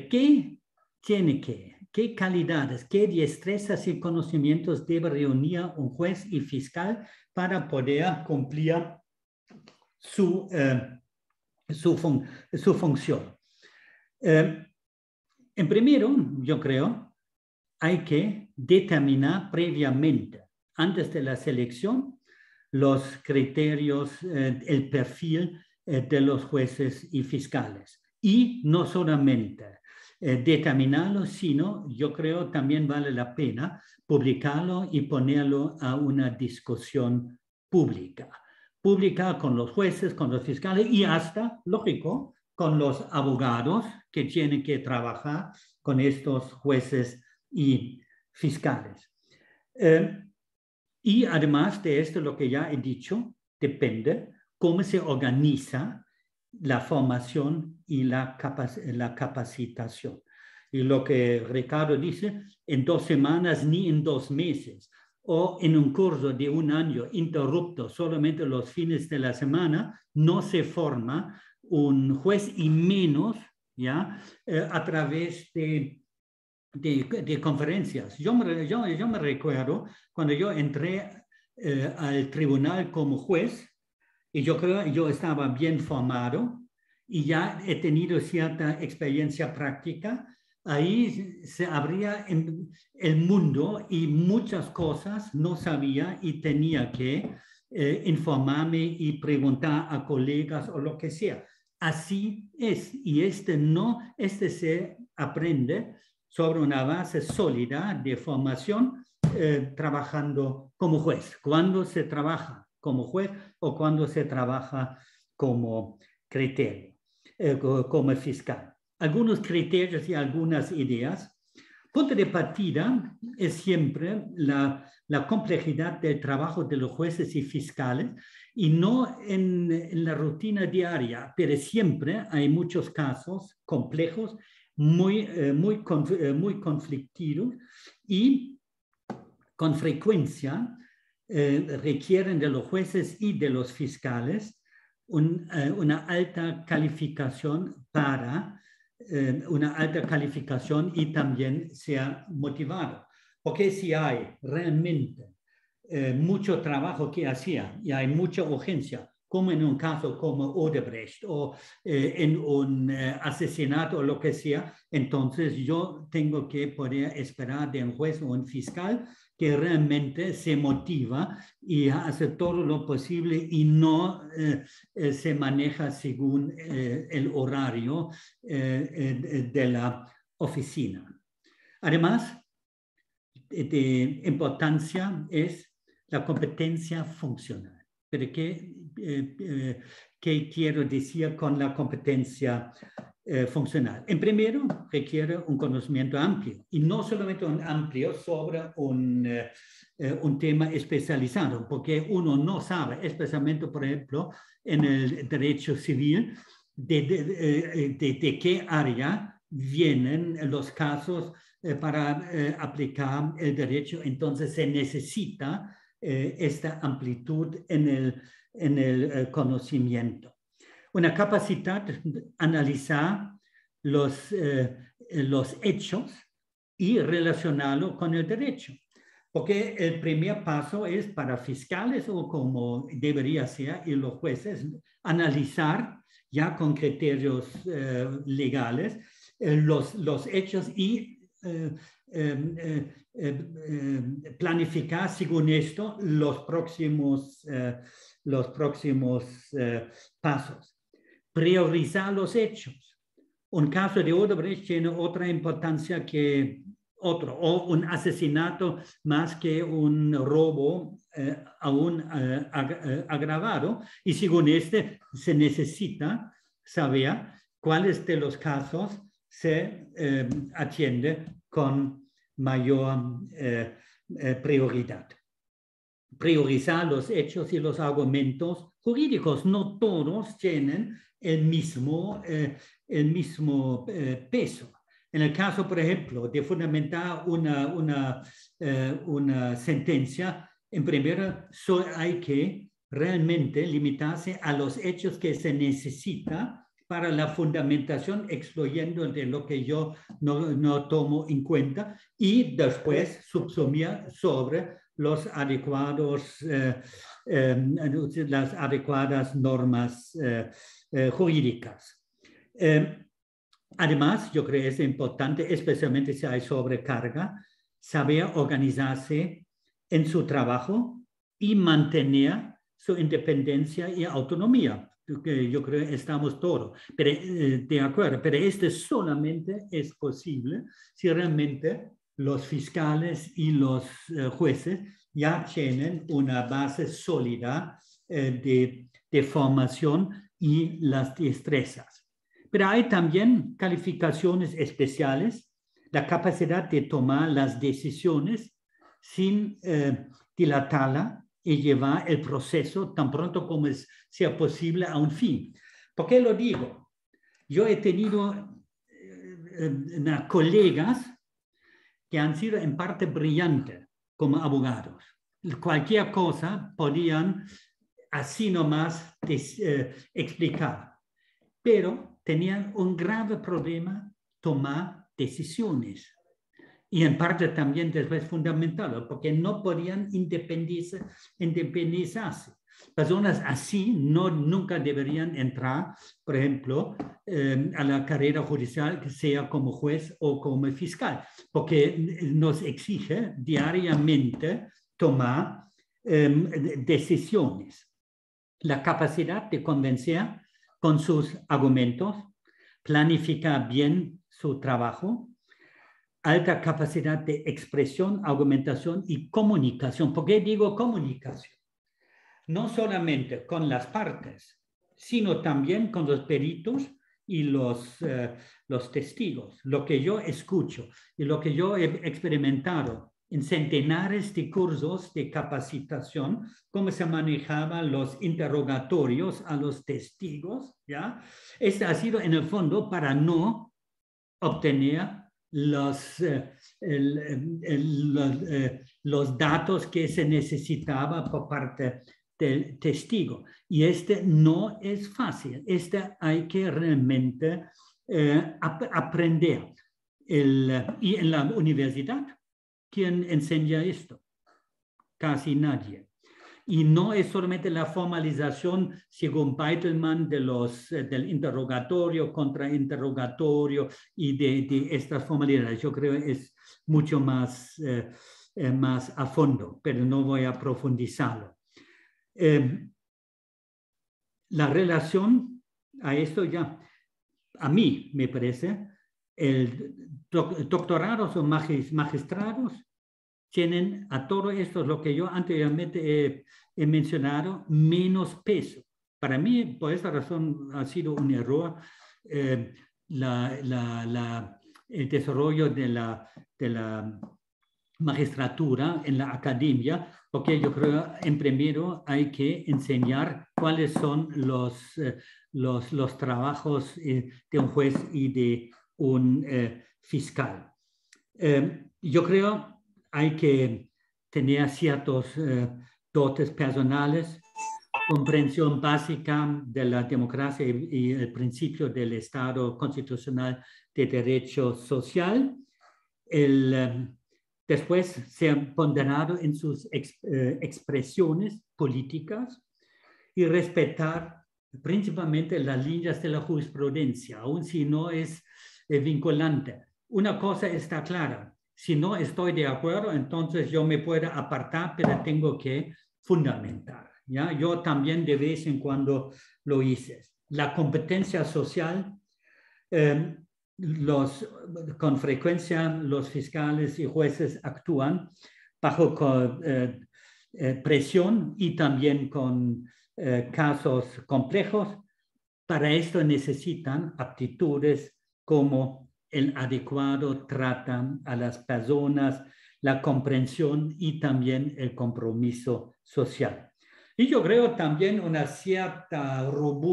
qué calidades, qué destrezas y conocimientos debe reunir un juez y fiscal para poder cumplir su función? En primero, yo creo, hay que determinar previamente, antes de la selección, los criterios, el perfil de los jueces y fiscales. Y no solamente determinarlo, sino yo creo también vale la pena publicarlo y ponerlo a una discusión pública con los jueces, con los fiscales y hasta, lógico, con los abogados que tienen que trabajar con estos jueces y fiscales. Y además de esto, lo que ya he dicho, depende cómo se organiza la formación y la capacitación. Y lo que Ricardo dice, en 2 semanas ni en 2 meses, o en un curso de 1 año interrupto solamente los fines de la semana, no se forma un juez, y menos ¿ya? A través de conferencias. Yo me recuerdo cuando yo entré al tribunal como juez, y yo creo que yo estaba bien formado y ya he tenido cierta experiencia práctica. Ahí se abría el mundo y muchas cosas no sabía y tenía que informarme y preguntar a colegas o lo que sea. Así es, y este se aprende sobre una base sólida de formación trabajando como juez. Cuando se trabaja como juez o cuando se trabaja como como fiscal. Algunos criterios y algunas ideas. Punto de partida es siempre la complejidad del trabajo de los jueces y fiscales, y no en la rutina diaria, pero siempre hay muchos casos complejos, muy conflictivos, y con frecuencia requieren de los jueces y de los fiscales una alta calificación y también sea motivado. Porque si hay realmente mucho trabajo que hacer y hay mucha urgencia, como en un caso como Odebrecht o en un asesinato o lo que sea, entonces yo tengo que poder esperar de un juez o un fiscal que realmente se motiva y hace todo lo posible y no se maneja según el horario de la oficina. Además, de importancia es la competencia funcional. Pero ¿qué quiero decir con la competencia funcional? En primero, requiere un conocimiento amplio, y no solamente un amplio sobre un tema especializado, porque uno no sabe, especialmente, por ejemplo, en el derecho civil, de qué área vienen los casos para aplicar el derecho. Entonces se necesita esta amplitud en el conocimiento. Una capacidad de analizar los hechos y relacionarlo con el derecho. Porque el primer paso es para fiscales, o como debería ser, y los jueces, analizar ya con criterios legales los hechos y planificar según esto los próximos pasos. Priorizar los hechos. Un caso de Odebrecht tiene otra importancia que otro, o un asesinato más que un robo aún agravado, y según este se necesita saber cuáles de los casos se atiende con mayor prioridad. Priorizar los hechos y los argumentos jurídicos. No todos tienen el mismo peso. En el caso, por ejemplo, de fundamentar una sentencia, en primero hay que realmente limitarse a los hechos que se necesita para la fundamentación, excluyendo de lo que yo no tomo en cuenta, y después subsumir sobre los adecuados, las adecuadas normas jurídicas. Además, yo creo que es importante, especialmente si hay sobrecarga, saber organizarse en su trabajo y mantener su independencia y autonomía. Yo creo que estamos todos de acuerdo, pero esto solamente es posible si realmente los fiscales y los jueces ya tienen una base sólida de formación y las destrezas. Pero hay también calificaciones especiales, la capacidad de tomar las decisiones sin dilatarla y llevar el proceso tan pronto como sea posible a un fin. ¿Por qué lo digo? Yo he tenido colegas que han sido en parte brillantes como abogados. Cualquier cosa podían así nomás explicar, pero tenían un grave problema tomar decisiones. Y en parte también después fundamental, porque no podían independizarse. Personas así nunca deberían entrar, por ejemplo, a la carrera judicial, que sea como juez o como fiscal, porque nos exige diariamente tomar decisiones. La capacidad de convencer con sus argumentos, planificar bien su trabajo, alta capacidad de expresión, argumentación y comunicación. ¿Por qué digo comunicación? No solamente con las partes, sino también con los peritos y los testigos. Lo que yo escucho y lo que yo he experimentado en centenares de cursos de capacitación, cómo se manejaban los interrogatorios a los testigos, ¿ya? Este ha sido en el fondo para no obtener los datos que se necesitaba por parte del testigo. Y este no es fácil. Este hay que realmente aprender. Y en la universidad, ¿quién enseña esto? Casi nadie. Y no es solamente la formalización, según Beitelman, del interrogatorio, contrainterrogatorio y de estas formalidades. Yo creo que es mucho más a fondo, pero no voy a profundizarlo. La relación a esto ya, a mí me parece, el doctorados o magistrados tienen a todo esto, lo que yo anteriormente he mencionado, menos peso. Para mí, por esta razón, ha sido un error el desarrollo de la magistratura en la academia, porque yo creo, en primero, hay que enseñar cuáles son los trabajos de un juez y de un fiscal. Yo creo hay que tener ciertos dotes personales, comprensión básica de la democracia y el principio del Estado constitucional de derecho social. Después ser ponderado en sus expresiones políticas y respetar principalmente las líneas de la jurisprudencia, aun si no es vinculante. Una cosa está clara: si no estoy de acuerdo, entonces yo me puedo apartar, pero tengo que fundamentar. ¿Ya? Yo también de vez en cuando lo hice. La competencia social, con frecuencia los fiscales y jueces actúan bajo presión y también con casos complejos. Para esto necesitan aptitudes como el adecuado trato a las personas, la comprensión y también el compromiso social. Y yo creo también una cierta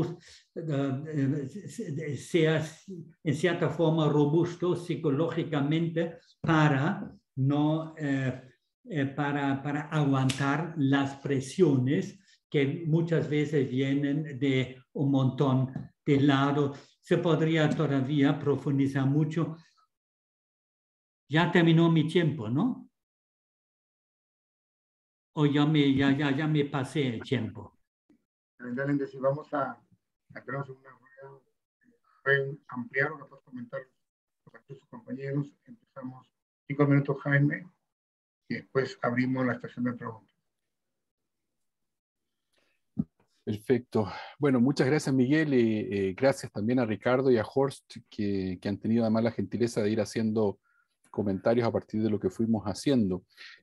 sea en cierta forma robusto psicológicamente para no para aguantar las presiones que muchas veces vienen de un montón de lados. Se podría todavía profundizar mucho. Ya terminó mi tiempo, ¿no? O ya me pasé el tiempo. Si vamos a tenemos una rueda, pueden ampliar o puedes comentar lo que tus compañeros. Empezamos 5 minutos, Jaime, y después abrimos la estación de preguntas. Perfecto. Bueno, muchas gracias, Miguel, y gracias también a Ricardo y a Horst, que han tenido además la gentileza de ir haciendo comentarios a partir de lo que fuimos haciendo.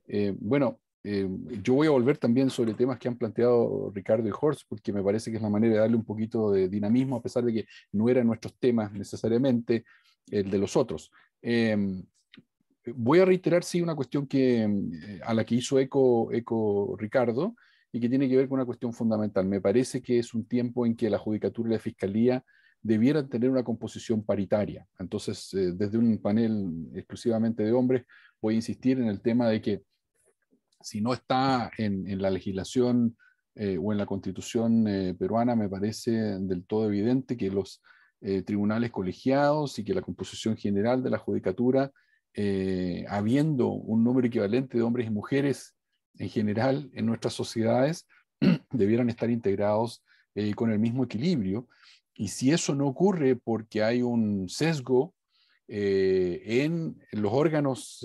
Yo voy a volver también sobre temas que han planteado Ricardo y Horst, porque me parece que es la manera de darle un poquito de dinamismo, a pesar de que no eran nuestros temas necesariamente el de los otros. Voy a reiterar, sí, una cuestión a la que hizo eco Ricardo, y que tiene que ver con una cuestión fundamental. Me parece que es un tiempo en que la Judicatura y la Fiscalía debieran tener una composición paritaria. Entonces, desde un panel exclusivamente de hombres, voy a insistir en el tema de que si no está en la legislación o en la Constitución peruana, me parece del todo evidente que los tribunales colegiados y que la composición general de la Judicatura, habiendo un número equivalente de hombres y mujeres en general en nuestras sociedades, debieran estar integrados con el mismo equilibrio. Y si eso no ocurre porque hay un sesgo en los órganos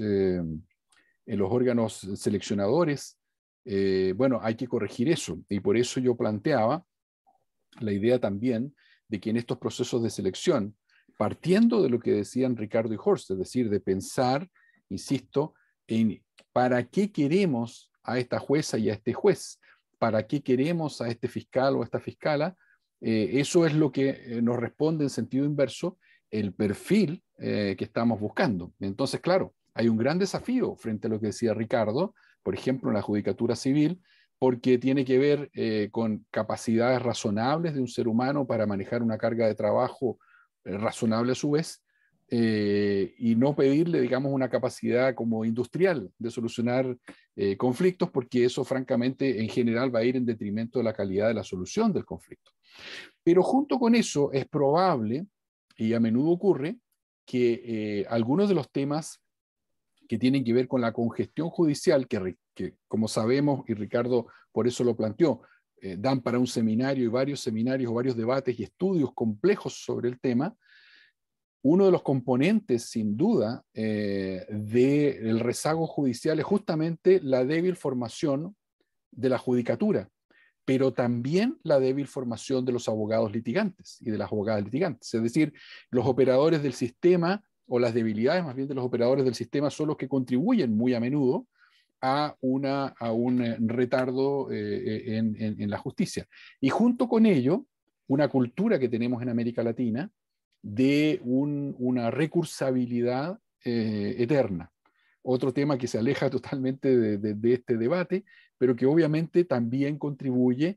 seleccionadores, bueno, hay que corregir eso. Y por eso yo planteaba la idea también de que en estos procesos de selección, partiendo de lo que decían Ricardo y Horst, es decir, de pensar, insisto, en para qué queremos a esta jueza y a este juez, para qué queremos a este fiscal o a esta fiscala, eso es lo que nos responde en sentido inverso el perfil que estamos buscando. Entonces, claro, hay un gran desafío frente a lo que decía Ricardo, por ejemplo, en la judicatura civil, porque tiene que ver con capacidades razonables de un ser humano para manejar una carga de trabajo razonable a su vez, y no pedirle, digamos, una capacidad como industrial de solucionar conflictos, porque eso, francamente, en general va a ir en detrimento de la calidad de la solución del conflicto. Pero junto con eso es probable, y a menudo ocurre, que algunos de los temas que tienen que ver con la congestión judicial, que como sabemos, y Ricardo por eso lo planteó, dan para un seminario y varios seminarios o varios debates y estudios complejos sobre el tema. Uno de los componentes, sin duda, del rezago judicial es justamente la débil formación de la judicatura, pero también la débil formación de los abogados litigantes y de las abogadas litigantes. Es decir, los operadores del sistema, o las debilidades más bien de los operadores del sistema, son los que contribuyen muy a menudo a un retardo en la justicia. Y junto con ello, una cultura que tenemos en América Latina de una recursabilidad eterna. Otro tema que se aleja totalmente de este debate, pero que obviamente también contribuye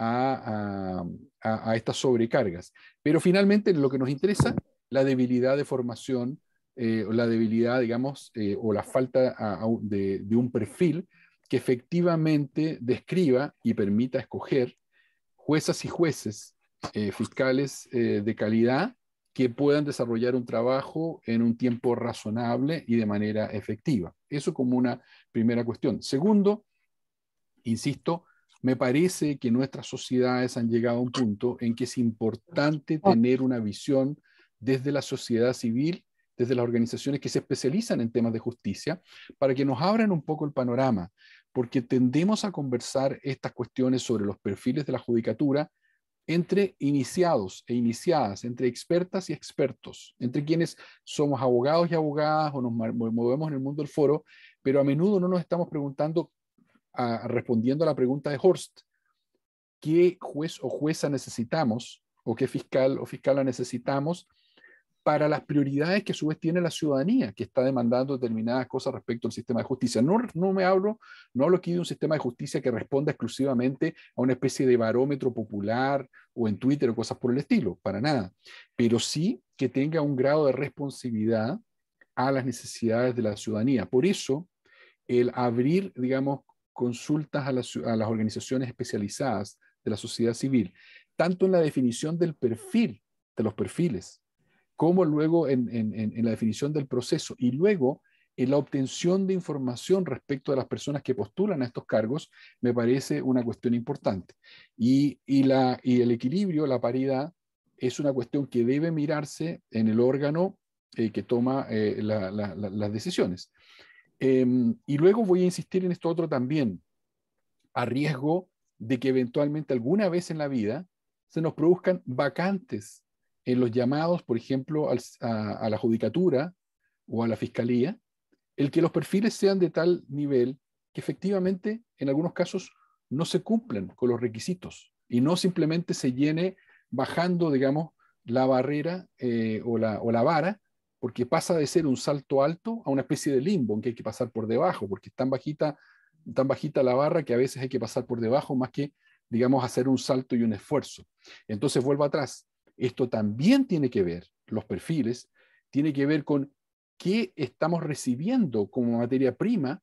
a estas sobrecargas. Pero finalmente lo que nos interesa, la debilidad de formación, o la debilidad, digamos, o la falta de un perfil que efectivamente describa y permita escoger juezas y jueces, fiscales de calidad, que puedan desarrollar un trabajo en un tiempo razonable y de manera efectiva. Eso como una primera cuestión. Segundo, insisto, me parece que nuestras sociedades han llegado a un punto en que es importante tener una visión desde la sociedad civil, desde las organizaciones que se especializan en temas de justicia, para que nos abran un poco el panorama, porque tendemos a conversar estas cuestiones sobre los perfiles de la judicatura entre iniciados e iniciadas, entre expertas y expertos, entre quienes somos abogados y abogadas o nos movemos en el mundo del foro, pero a menudo no nos estamos preguntando, respondiendo a la pregunta de Horst, ¿qué juez o jueza necesitamos o qué fiscal o fiscala necesitamos para las prioridades que a su vez tiene la ciudadanía, que está demandando determinadas cosas respecto al sistema de justicia? No hablo aquí de un sistema de justicia que responda exclusivamente a una especie de barómetro popular o en Twitter o cosas por el estilo, para nada, pero sí que tenga un grado de responsabilidad a las necesidades de la ciudadanía. Por eso, el abrir, digamos, consultas a las organizaciones especializadas de la sociedad civil, tanto en la definición del perfil, de los perfiles, como luego en la definición del proceso y luego en la obtención de información respecto de las personas que postulan a estos cargos, me parece una cuestión importante. Y el equilibrio, la paridad, es una cuestión que debe mirarse en el órgano que toma las decisiones. Y luego voy a insistir en esto otro también, a riesgo de que eventualmente alguna vez en la vida se nos produzcan vacantes en los llamados, por ejemplo, a la judicatura o a la fiscalía, el que los perfiles sean de tal nivel que efectivamente en algunos casos no se cumplan con los requisitos y no simplemente se llene bajando, digamos, la barrera o la vara, porque pasa de ser un salto alto a una especie de limbo en que hay que pasar por debajo, porque es tan bajita la barra que a veces hay que pasar por debajo más que, digamos, hacer un salto y un esfuerzo. Entonces vuelvo atrás. Esto también tiene que ver, los perfiles, tiene que ver con qué estamos recibiendo como materia prima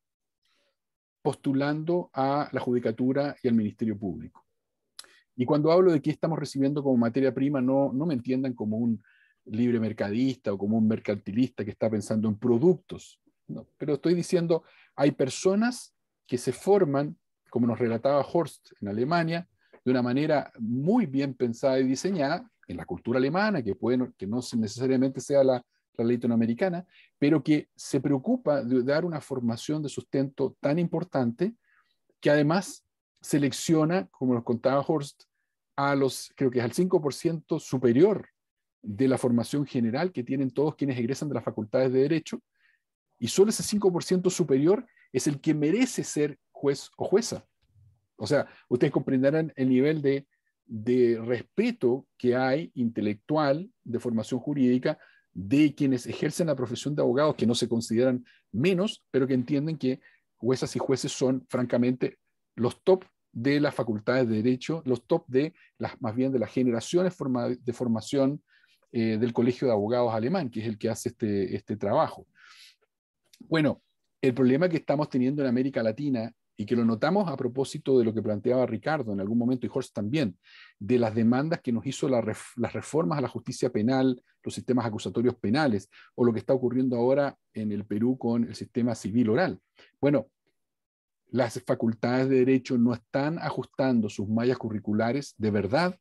postulando a la judicatura y al Ministerio Público. Y cuando hablo de qué estamos recibiendo como materia prima, no me entiendan como un libre mercadista o como un mercantilista que está pensando en productos, no, pero estoy diciendo, hay personas que se forman, como nos relataba Horst en Alemania, de una manera muy bien pensada y diseñada, en la cultura alemana, que no necesariamente sea la latinoamericana, pero que se preocupa de dar una formación de sustento tan importante que además selecciona, como nos contaba Horst, creo que es al 5% superior de la formación general que tienen todos quienes egresan de las facultades de Derecho, y solo ese 5% superior es el que merece ser juez o jueza. O sea, ustedes comprenderán el nivel de respeto que hay intelectual, de formación jurídica, de quienes ejercen la profesión de abogados, que no se consideran menos, pero que entienden que juezas y jueces son, francamente, los top de las facultades de Derecho, los top más bien de las generaciones de formación del Colegio de Abogados alemán, que es el que hace este trabajo. Bueno, el problema que estamos teniendo en América Latina, y que lo notamos a propósito de lo que planteaba Ricardo en algún momento, y Horst también, de las demandas que nos hizo las reformas a la justicia penal, los sistemas acusatorios penales, o lo que está ocurriendo ahora en el Perú con el sistema civil oral. Bueno, las facultades de Derecho no están ajustando sus mallas curriculares de verdad,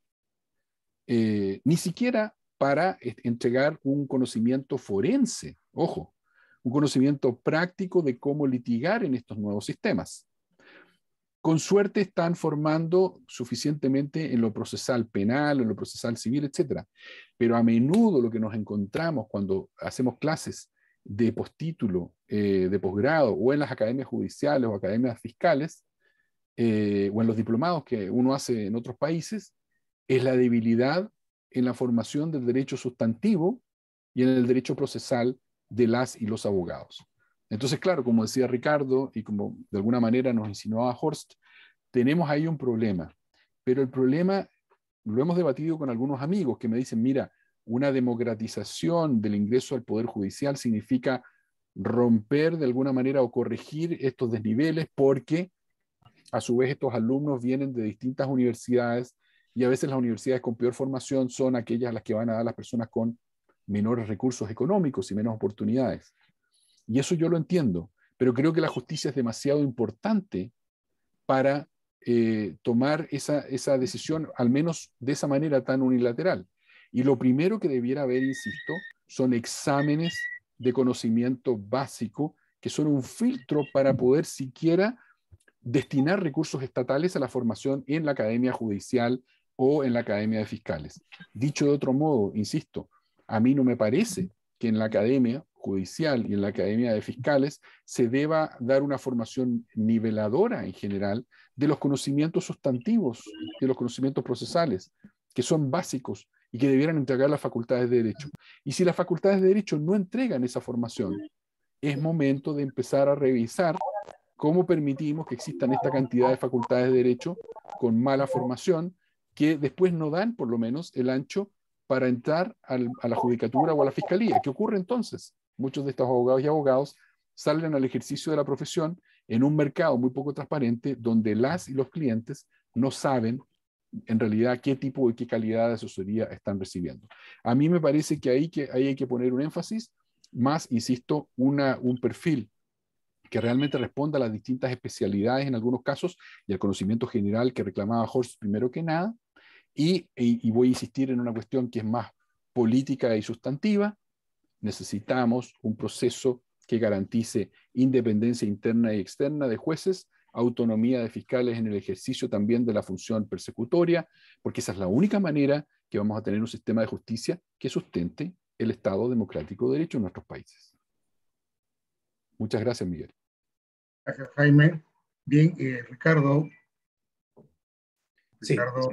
ni siquiera para entregar un conocimiento forense, ojo, un conocimiento práctico de cómo litigar en estos nuevos sistemas. Con suerte están formando suficientemente en lo procesal penal, en lo procesal civil, etc. Pero a menudo lo que nos encontramos cuando hacemos clases de postítulo, de posgrado, o en las academias judiciales o academias fiscales, o en los diplomados que uno hace en otros países, es la debilidad en la formación del derecho sustantivo y en el derecho procesal de las y los abogados. Entonces, claro, como decía Ricardo, y como de alguna manera nos insinuaba Horst, tenemos ahí un problema, pero el problema lo hemos debatido con algunos amigos que me dicen, mira, una democratización del ingreso al Poder Judicial significa romper de alguna manera o corregir estos desniveles, porque a su vez estos alumnos vienen de distintas universidades y a veces las universidades con peor formación son aquellas a las que van a dar las personas con menores recursos económicos y menos oportunidades. Y eso yo lo entiendo, pero creo que la justicia es demasiado importante para tomar esa decisión, al menos de esa manera tan unilateral. Y lo primero que debiera haber, insisto, son exámenes de conocimiento básico que son un filtro para poder siquiera destinar recursos estatales a la formación en la academia judicial o en la academia de fiscales. Dicho de otro modo, insisto, a mí no me parece que en la academia judicial y en la academia de fiscales se deba dar una formación niveladora en general de los conocimientos sustantivos, de los conocimientos procesales, que son básicos y que debieran entregar las facultades de derecho. Y si las facultades de derecho no entregan esa formación, es momento de empezar a revisar cómo permitimos que existan esta cantidad de facultades de derecho con mala formación que después no dan, por lo menos, el ancho para entrar a la judicatura o a la fiscalía. ¿Qué ocurre entonces? Muchos de estos abogados y abogados salen al ejercicio de la profesión en un mercado muy poco transparente donde las y los clientes no saben en realidad qué tipo y qué calidad de asesoría están recibiendo. A mí me parece que ahí hay que poner un énfasis, más, insisto, un perfil que realmente responda a las distintas especialidades en algunos casos y al conocimiento general que reclamaba Horst primero que nada. Y voy a insistir en una cuestión que es más política y sustantiva. Necesitamos un proceso que garantice independencia interna y externa de jueces, autonomía de fiscales en el ejercicio también de la función persecutoria, porque esa es la única manera que vamos a tener un sistema de justicia que sustente el Estado democrático de derecho en nuestros países. Muchas gracias, Miguel. Gracias, Jaime. Bien, Ricardo. Sí,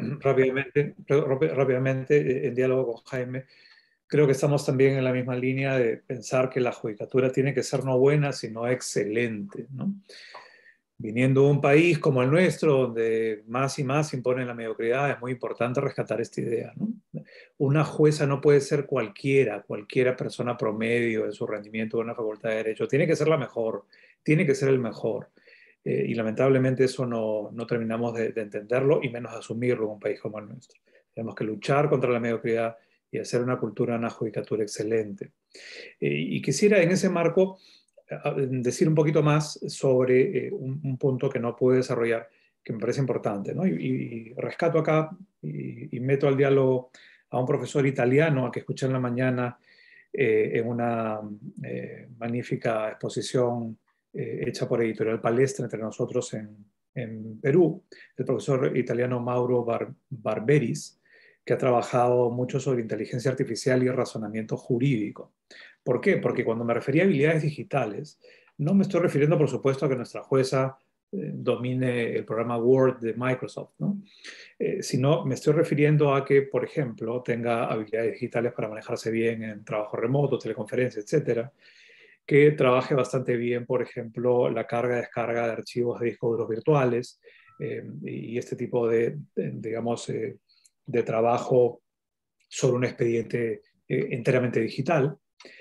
rápidamente, en diálogo con Jaime, creo que estamos también en la misma línea de pensar que la judicatura tiene que ser no buena, sino excelente, ¿no? Viniendo de un país como el nuestro, donde más y más se impone la mediocridad, es muy importante rescatar esta idea, ¿no? Una jueza no puede ser cualquiera persona promedio en su rendimiento de una facultad de Derecho. Tiene que ser la mejor, tiene que ser el mejor. Y lamentablemente eso no terminamos de entenderlo y menos de asumirlo en un país como el nuestro. Tenemos que luchar contra la mediocridad y hacer una cultura, una judicatura excelente. Y quisiera en ese marco decir un poquito más sobre un punto que no pude desarrollar, que me parece importante, ¿no? Y rescato acá y meto al diálogo a un profesor italiano al que escuché en la mañana en una magnífica exposición hecha por Editorial Palestra entre nosotros en Perú, el profesor italiano Mauro Barberis, que ha trabajado mucho sobre inteligencia artificial y razonamiento jurídico. ¿Por qué? Porque cuando me refería a habilidades digitales, no me estoy refiriendo, por supuesto, a que nuestra jueza domine el programa Word de Microsoft, ¿no? Sino me estoy refiriendo a que, por ejemplo, tenga habilidades digitales para manejarse bien en trabajo remoto, teleconferencia, etcétera, que trabaje bastante bien, por ejemplo, la carga y descarga de archivos de discos duros virtuales y este tipo digamos, de trabajo sobre un expediente enteramente digital.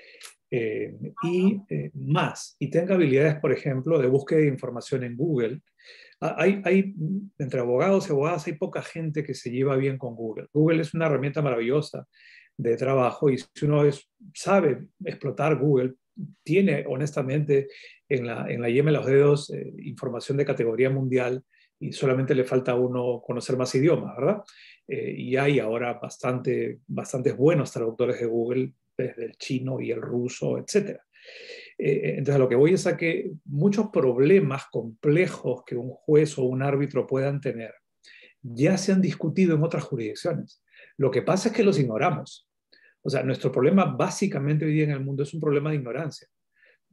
Y tenga habilidades, por ejemplo, de búsqueda de información en Google. Entre abogados y abogadas hay poca gente que se lleva bien con Google. Google es una herramienta maravillosa de trabajo y si uno sabe explotar Google, tiene honestamente en la yema de los dedos información de categoría mundial y solamente le falta a uno conocer más idiomas, ¿verdad? Y hay ahora bastantes buenos traductores de Google, desde el chino y el ruso, etc. Entonces, a lo que voy es a que muchos problemas complejos que un juez o un árbitro puedan tener ya se han discutido en otras jurisdicciones. Lo que pasa es que los ignoramos. O sea, nuestro problema básicamente hoy día en el mundo es un problema de ignorancia.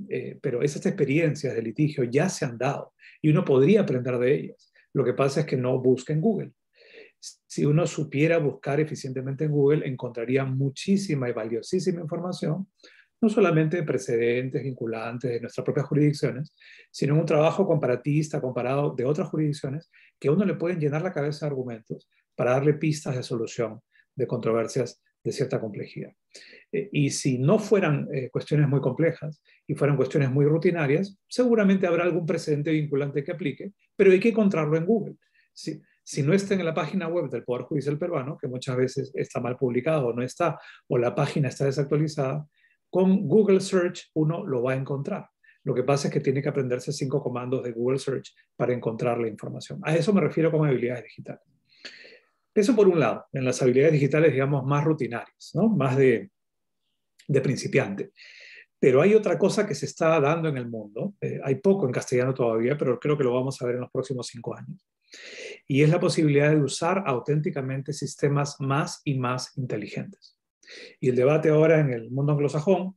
pero esas experiencias de litigio ya se han dado y uno podría aprender de ellas. Lo que pasa es que no busca en Google. Si uno supiera buscar eficientemente en Google, encontraría muchísima y valiosísima información, no solamente de precedentes vinculantes de nuestras propias jurisdicciones, sino un trabajo comparatista, comparado de otras jurisdicciones, que a uno le pueden llenar la cabeza de argumentos para darle pistas de solución de controversias de cierta complejidad. Y si no fueran cuestiones muy complejas y fueran cuestiones muy rutinarias, seguramente habrá algún precedente vinculante que aplique, pero hay que encontrarlo en Google. Si no está en la página web del Poder Judicial peruano, que muchas veces está mal publicado o no está, o la página está desactualizada, con Google Search uno lo va a encontrar. Lo que pasa es que tiene que aprenderse 5 comandos de Google Search para encontrar la información. A eso me refiero con habilidades digitales. Eso por un lado, en las habilidades digitales, digamos, más rutinarias, ¿no? Más de principiante. Pero hay otra cosa que se está dando en el mundo. Hay poco en castellano todavía, pero creo que lo vamos a ver en los próximos 5 años. Y es la posibilidad de usar auténticamente sistemas más y más inteligentes. Y el debate ahora en el mundo anglosajón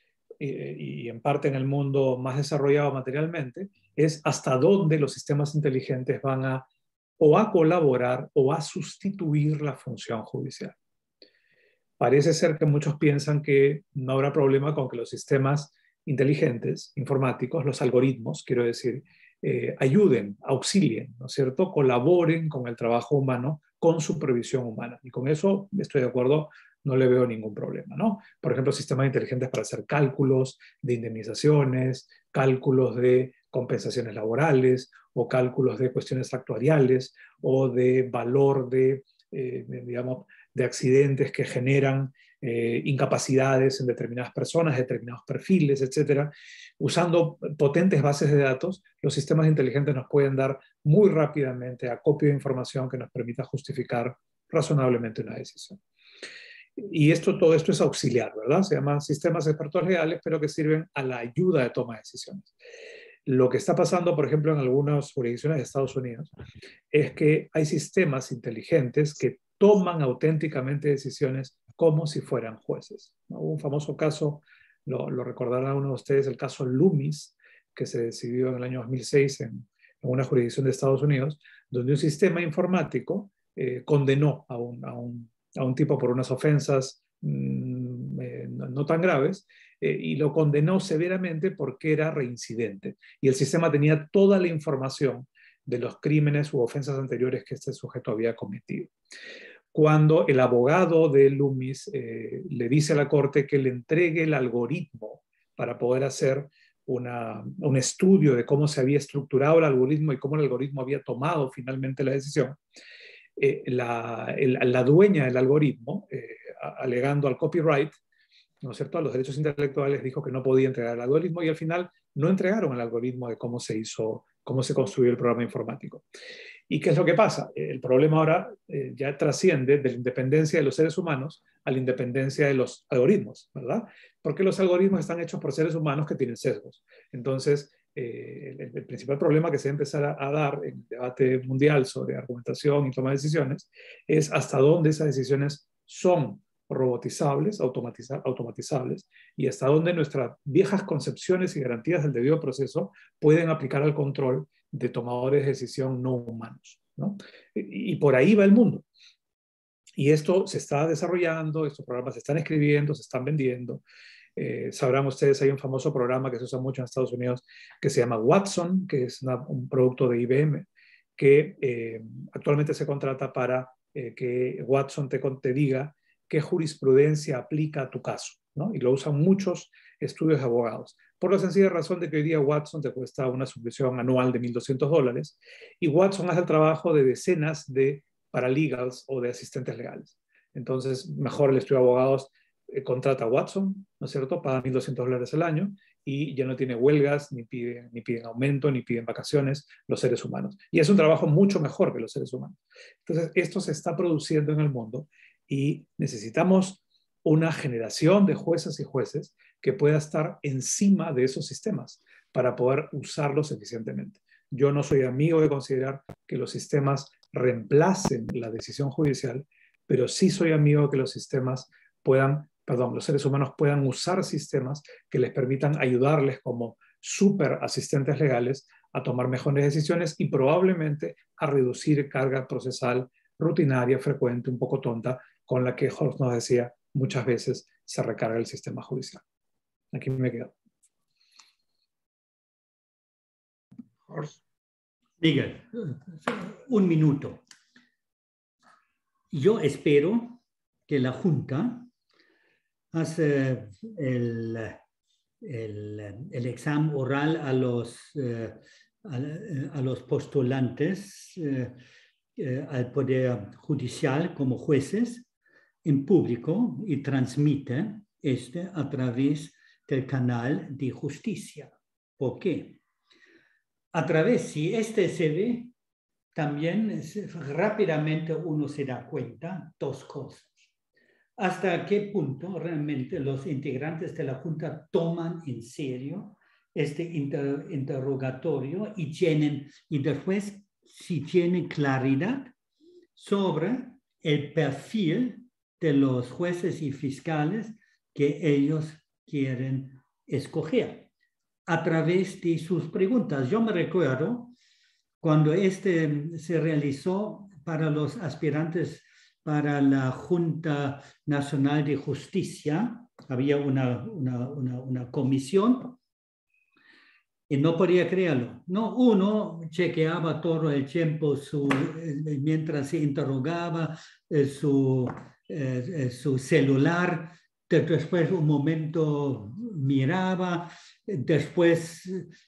y en parte en el mundo más desarrollado materialmente es hasta dónde los sistemas inteligentes van a o a colaborar o a sustituir la función judicial. Parece ser que muchos piensan que no habrá problema con que los sistemas inteligentes, informáticos, los algoritmos, quiero decir, ayuden, auxilien, ¿no es cierto?, colaboren con el trabajo humano, con supervisión humana. Y con eso estoy de acuerdo, no le veo ningún problema, ¿no? Por ejemplo, sistemas inteligentes para hacer cálculos de indemnizaciones, cálculos de compensaciones laborales o cálculos de cuestiones actuariales o de valor digamos, de accidentes que generan incapacidades en determinadas personas, determinados perfiles, etcétera. Usando potentes bases de datos, los sistemas inteligentes nos pueden dar muy rápidamente acopio de información que nos permita justificar razonablemente una decisión. Y todo esto es auxiliar, ¿verdad? Se llaman sistemas expertos legales, pero que sirven a la ayuda de toma de decisiones. Lo que está pasando, por ejemplo, en algunas jurisdicciones de Estados Unidos, es que hay sistemas inteligentes que toman auténticamente decisiones como si fueran jueces. Hubo un famoso caso, lo recordará uno de ustedes, el caso Loomis, que se decidió en el año 2006 en una jurisdicción de Estados Unidos, donde un sistema informático condenó a un tipo por unas ofensas no tan graves, y lo condenó severamente porque era reincidente. Y el sistema tenía toda la información de los crímenes u ofensas anteriores que este sujeto había cometido. Cuando el abogado de Loomis le dice a la corte que le entregue el algoritmo para poder hacer un estudio de cómo se había estructurado el algoritmo y cómo el algoritmo había tomado finalmente la decisión, la dueña del algoritmo, alegando al copyright, ¿no es cierto?, a los derechos intelectuales, dijo que no podía entregar el algoritmo y al final no entregaron el algoritmo de cómo se construyó el programa informático. ¿Y qué es lo que pasa? El problema ahora ya trasciende de la independencia de los seres humanos a la independencia de los algoritmos, ¿verdad? Porque los algoritmos están hechos por seres humanos que tienen sesgos. Entonces, el principal problema que se debe empezar a dar en el debate mundial sobre argumentación y toma de decisiones es hasta dónde esas decisiones son robotizables, automatizables, y hasta dónde nuestras viejas concepciones y garantías del debido proceso pueden aplicar al control de tomadores de decisión no humanos, ¿no? Y por ahí va el mundo. Y esto se está desarrollando, estos programas se están escribiendo, se están vendiendo. Sabrán ustedes, hay un famoso programa que se usa mucho en Estados Unidos que se llama Watson, que es un producto de IBM, que actualmente se contrata para que Watson te diga qué jurisprudencia aplica a tu caso, ¿no? Y lo usan muchos estudios de abogados, por la sencilla razón de que hoy día Watson te cuesta una suscripción anual de $1.200 y Watson hace el trabajo de decenas de paralegals o de asistentes legales. Entonces, mejor el estudio de abogados contrata a Watson, ¿no es cierto?, paga $1.200 al año y ya no tiene huelgas, ni piden aumento, ni piden vacaciones los seres humanos. Y es un trabajo mucho mejor que los seres humanos. Entonces, esto se está produciendo en el mundo y necesitamos una generación de jueces y jueces que pueda estar encima de esos sistemas para poder usarlos eficientemente. Yo no soy amigo de considerar que los sistemas reemplacen la decisión judicial, pero sí soy amigo de que los sistemas puedan los seres humanos puedan usar sistemas que les permitan ayudarles como super asistentes legales a tomar mejores decisiones y probablemente a reducir carga procesal rutinaria, frecuente, un poco tonta, con la que Horst nos decía muchas veces se recarga el sistema judicial. Aquí me quedo. Horst. Miguel, un minuto. Yo espero que la Junta hace el examen oral a los postulantes al Poder Judicial como jueces en público y transmite a través del canal de justicia. ¿Por qué? A través, si se ve, también rápidamente uno se da cuenta dos cosas. Hasta qué punto realmente los integrantes de la Junta toman en serio este interrogatorio y después si tienen claridad sobre el perfil de los jueces y fiscales que ellos quieren escoger a través de sus preguntas. Yo me recuerdo cuando se realizó para los aspirantes para la Junta Nacional de Justicia, había una comisión y no podía creerlo. No, uno chequeaba todo el tiempo mientras se interrogaba su celular, después un momento miraba, después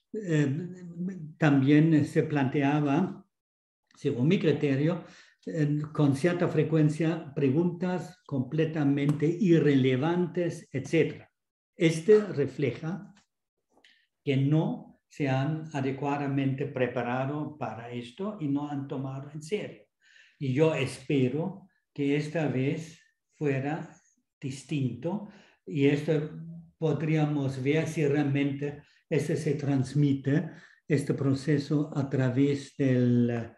también se planteaba, según mi criterio, con cierta frecuencia preguntas completamente irrelevantes, etc. Refleja que no se han adecuadamente preparado para esto y no han tomado en serio. Y yo espero que esta vez fuera distinto y esto podríamos ver si realmente se transmite este proceso a través del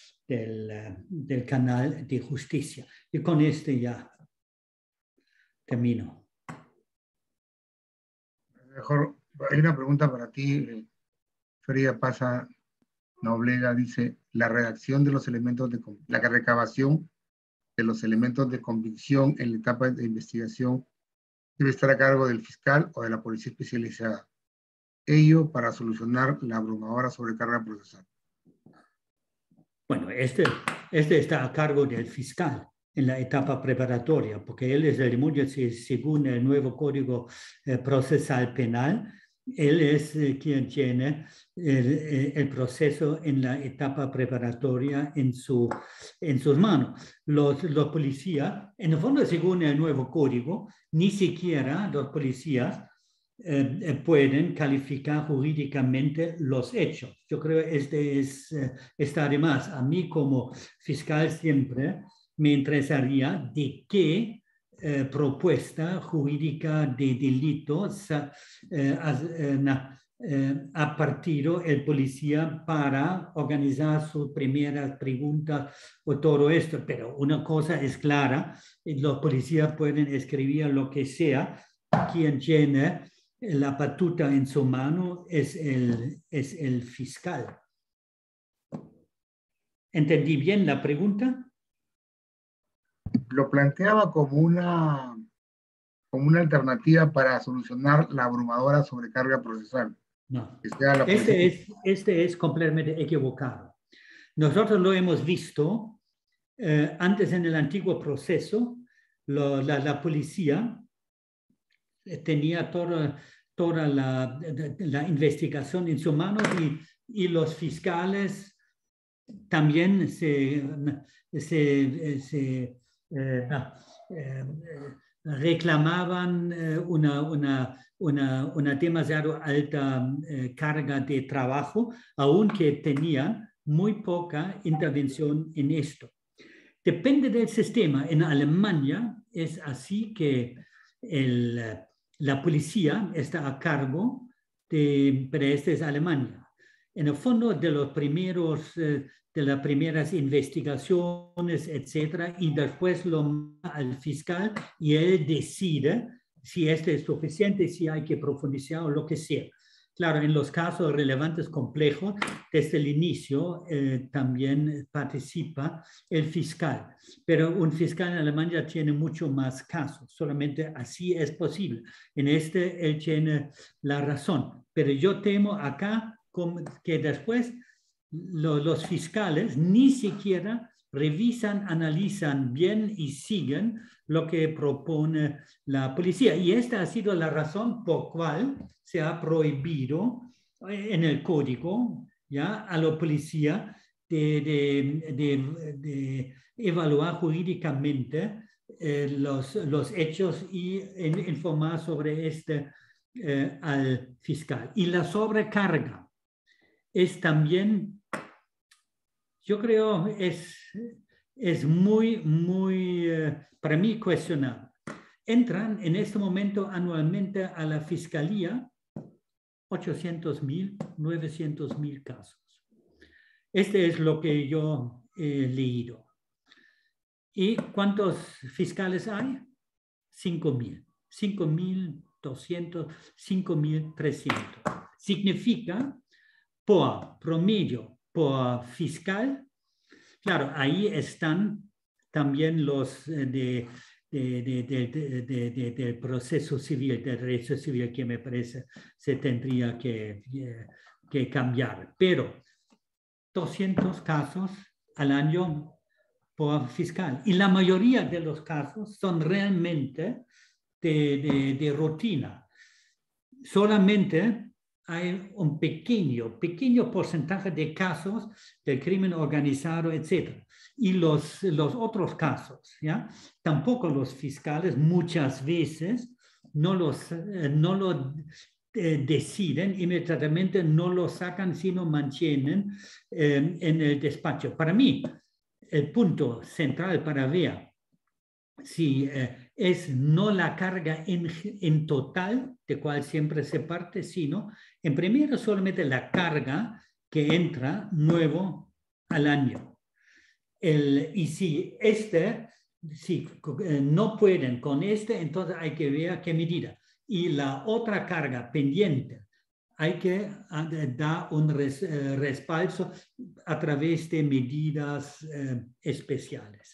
canal de justicia. Y con ya termino. Mejor, hay una pregunta para ti. Feria Pasa Noblega dice, la recabación de los elementos de convicción en la etapa de investigación debe estar a cargo del fiscal o de la policía especializada. Ello para solucionar la abrumadora sobrecarga procesal. Bueno, está a cargo del fiscal en la etapa preparatoria, porque él es según el nuevo Código Procesal Penal, él es quien tiene el proceso en la etapa preparatoria en sus manos. Los policías, en el fondo, según el nuevo código, ni siquiera los policías pueden calificar jurídicamente los hechos. Yo creo que está además, a mí como fiscal siempre me interesaría de qué propuesta jurídica de delito ha partido el policía para organizar sus primeras preguntas o todo esto. Pero una cosa es clara, los policías pueden escribir lo que sea, quien tiene la batuta en su mano es el fiscal. ¿Entendí bien la pregunta? Lo planteaba como una alternativa para solucionar la abrumadora sobrecarga procesal. No, este es completamente equivocado. Nosotros lo hemos visto antes en el antiguo proceso, la policía tenía toda la investigación en su mano y los fiscales también reclamaban una demasiado alta carga de trabajo, aunque tenían muy poca intervención en esto. Depende del sistema. En Alemania es así que la policía está a cargo pero esta es Alemania. En el fondo, de los primeros de las primeras investigaciones, etcétera, y después lo manda al fiscal y él decide si este es suficiente, si hay que profundizar o lo que sea. Claro, en los casos relevantes complejos, desde el inicio también participa el fiscal, pero un fiscal en Alemania tiene mucho más casos, solamente así es posible. En este él tiene la razón, pero yo temo acá que después los fiscales ni siquiera revisan, analizan bien y siguen lo que propone la policía. Y esta ha sido la razón por cual se ha prohibido en el código ya a la policía de evaluar jurídicamente los hechos y informar sobre este al fiscal. Y la sobrecarga es también, yo creo, es muy, para mí, cuestionable. Entran en este momento anualmente a la fiscalía 800,000, 900,000 casos. Este es lo que yo he leído. ¿Y cuántos fiscales hay? 5,000. 5,200, 5,300. Significa, por promedio, por fiscal, claro, ahí están también los del proceso civil, del derecho civil, que me parece se tendría que cambiar. Pero 200 casos al año por fiscal. Y la mayoría de los casos son realmente de rutina. Solamente hay un pequeño porcentaje de casos del crimen organizado, etc. Y los otros casos, ¿ya? Tampoco los fiscales muchas veces no lo deciden inmediatamente, no lo sacan, sino mantienen en el despacho. Para mí, el punto central para ver si es no la carga en total, de cual siempre se parte, sino en primero solamente la carga que entra nuevo al año. Y si no pueden con entonces hay que ver qué medida. Y la otra carga pendiente, hay que dar un respaldo a través de medidas especiales.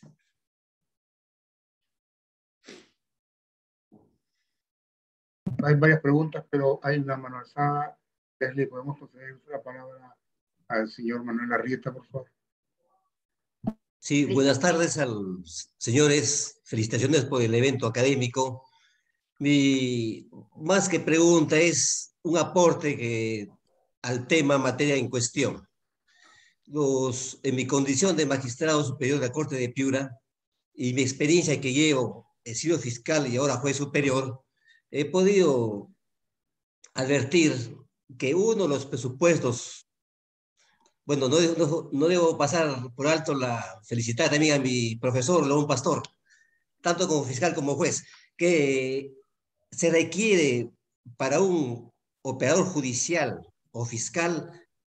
Hay varias preguntas, pero hay una mano alzada. Leslie, ¿podemos conceder la palabra al señor Manuel Arrieta, por favor? Sí, buenas tardes a los señores. Felicitaciones por el evento académico. Mi más que pregunta es un aporte al tema, materia en cuestión. En mi condición de magistrado superior de la Corte de Piura y mi experiencia que llevo, he sido fiscal y ahora juez superior, he podido advertir que uno de los presupuestos, bueno, no debo pasar por alto felicitar también a mi profesor, León Pastor, tanto como fiscal como juez, que se requiere para un operador judicial o fiscal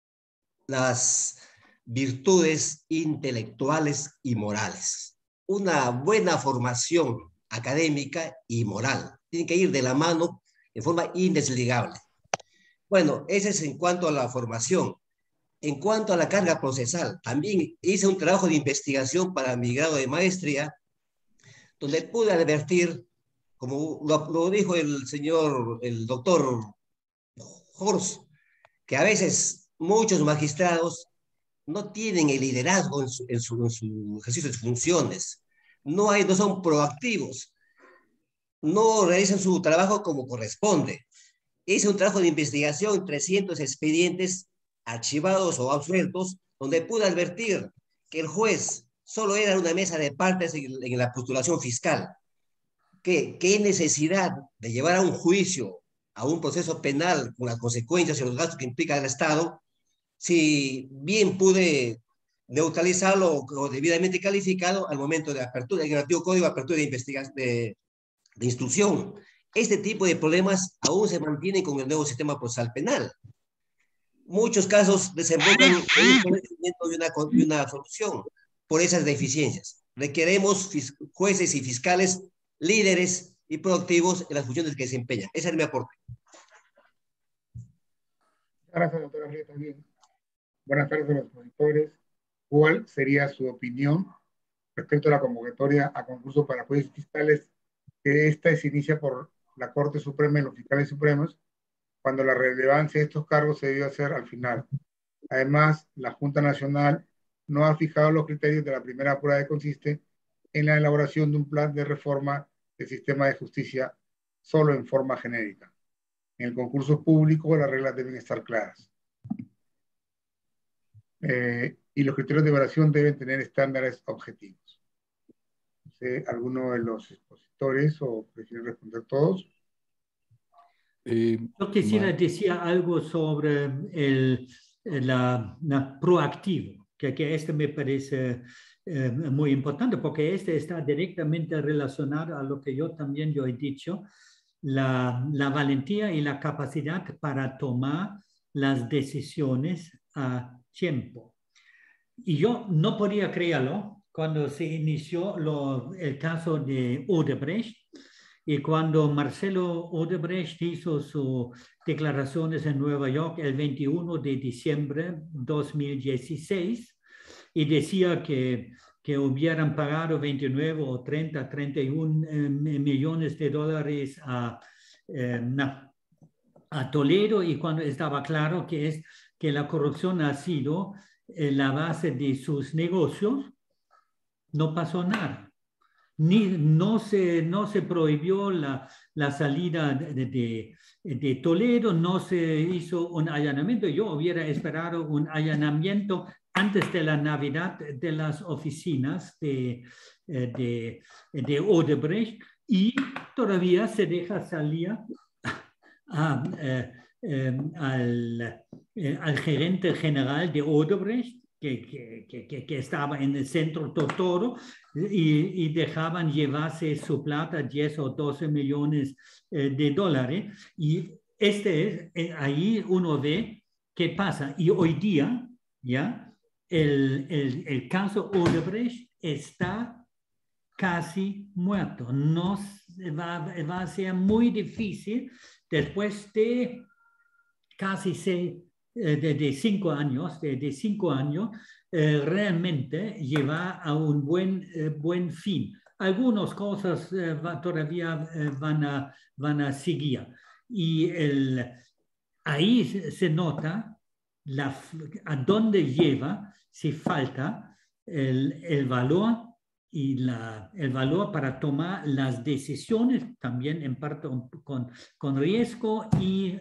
las virtudes intelectuales y morales. Una buena formación académica y moral. Tienen que ir de la mano de forma indesligable. Bueno, ese es en cuanto a la formación. En cuanto a la carga procesal, también hice un trabajo de investigación para mi grado de maestría, donde pude advertir, como lo dijo el doctor Horst, que a veces muchos magistrados no tienen el liderazgo en su ejercicio de funciones, no son proactivos, no realizan su trabajo como corresponde. Hice un trabajo de investigación, 300 expedientes archivados o absueltos, donde pude advertir que el juez solo era una mesa de partes en la postulación fiscal. ¿Qué necesidad de llevar a un juicio, a un proceso penal con las consecuencias y los gastos que implica el Estado, si bien pude neutralizarlo o debidamente calificado al momento de apertura, en el antiguo código de apertura de investigación, de instrucción? Este tipo de problemas aún se mantienen con el nuevo sistema procesal penal. muchos casos desembocan en un conocimiento y una solución por esas deficiencias. Requeremos jueces y fiscales líderes y proactivos en las funciones que desempeñan. Ese es mi aporte. Gracias, doctora Ría, también. Buenas tardes a los expositores. ¿Cuál sería su opinión respecto a la convocatoria a concurso para jueces fiscales, que esta se inicia por la Corte Suprema y los fiscales supremos, cuando la relevancia de estos cargos se debió hacer al final? Además, la Junta Nacional no ha fijado los criterios de la primera prueba que consiste en la elaboración de un plan de reforma del sistema de justicia solo en forma genérica. En el concurso público las reglas deben estar claras. Y los criterios de evaluación deben tener estándares objetivos. ¿Alguno de los expositores o prefieren responder todos? Yo quisiera decir algo sobre la proactivo, que este me parece muy importante, porque este está directamente relacionado a lo que yo he dicho, la valentía y la capacidad para tomar las decisiones a tiempo. Y yo no podía creerlo cuando se inició el caso de Odebrecht, y cuando Marcelo Odebrecht hizo sus declaraciones en Nueva York el 21 de diciembre de 2016 y decía que hubieran pagado 29 o 30, 31 millones de dólares a Toledo, y cuando estaba claro que la corrupción ha sido la base de sus negocios, no pasó nada. No se prohibió la salida de Toledo, no se hizo un allanamiento. Yo hubiera esperado un allanamiento antes de la Navidad de las oficinas de Odebrecht, y todavía se deja salir al gerente general de Odebrecht, que estaba en el centro todo, y dejaban llevarse su plata, 10 o 12 millones de dólares. Y ahí uno ve qué pasa. Y hoy día, ya, el caso Odebrecht está casi muerto. No va a ser muy difícil después de casi de 5 años, realmente llevar a un buen fin. Algunas cosas todavía van a seguir. Y ahí se nota a dónde lleva, si falta el valor y el valor para tomar las decisiones, también en parte con riesgo, y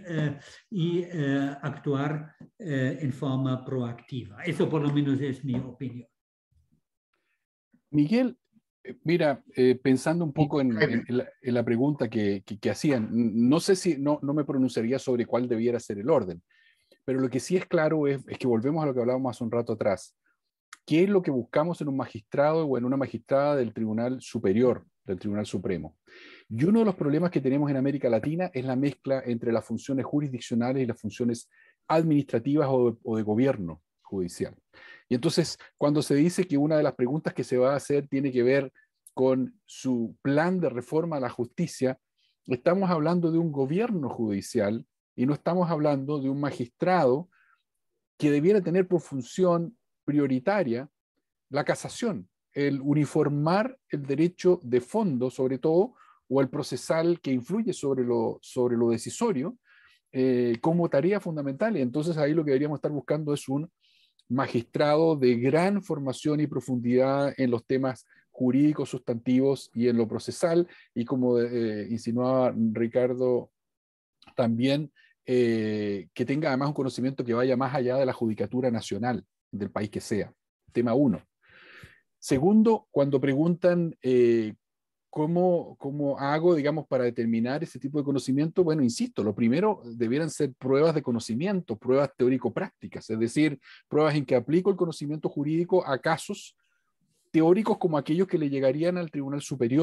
actuar en forma proactiva. Eso por lo menos es mi opinión. Miguel, mira, pensando un poco en la pregunta que hacían, no sé si, no me pronunciaría sobre cuál debiera ser el orden, pero lo que sí es claro es que volvemos a lo que hablábamos hace un rato atrás. ¿Qué es lo que buscamos en un magistrado o en una magistrada del Tribunal Superior, del Tribunal Supremo? Y uno de los problemas que tenemos en América Latina es la mezcla entre las funciones jurisdiccionales y las funciones administrativas o de gobierno judicial. Y entonces, cuando se dice que una de las preguntas que se va a hacer tiene que ver con su plan de reforma a la justicia, estamos hablando de un gobierno judicial y no estamos hablando de un magistrado que debiera tener por función prioritaria la casación, el uniformar el derecho de fondo, sobre todo, o el procesal que influye sobre lo decisorio, como tarea fundamental. Y entonces ahí lo que deberíamos estar buscando es un magistrado de gran formación y profundidad en los temas jurídicos, sustantivos y en lo procesal, y como insinuaba Ricardo, también que tenga además un conocimiento que vaya más allá de la judicatura nacional del país que sea. Tema 1. Segundo, cuando preguntan ¿cómo hago, digamos, para determinar ese tipo de conocimiento? Bueno, insisto, lo primero debieran ser pruebas de conocimiento, pruebas teórico-prácticas, es decir, pruebas en que aplico el conocimiento jurídico a casos teóricos como aquellos que le llegarían al Tribunal Superior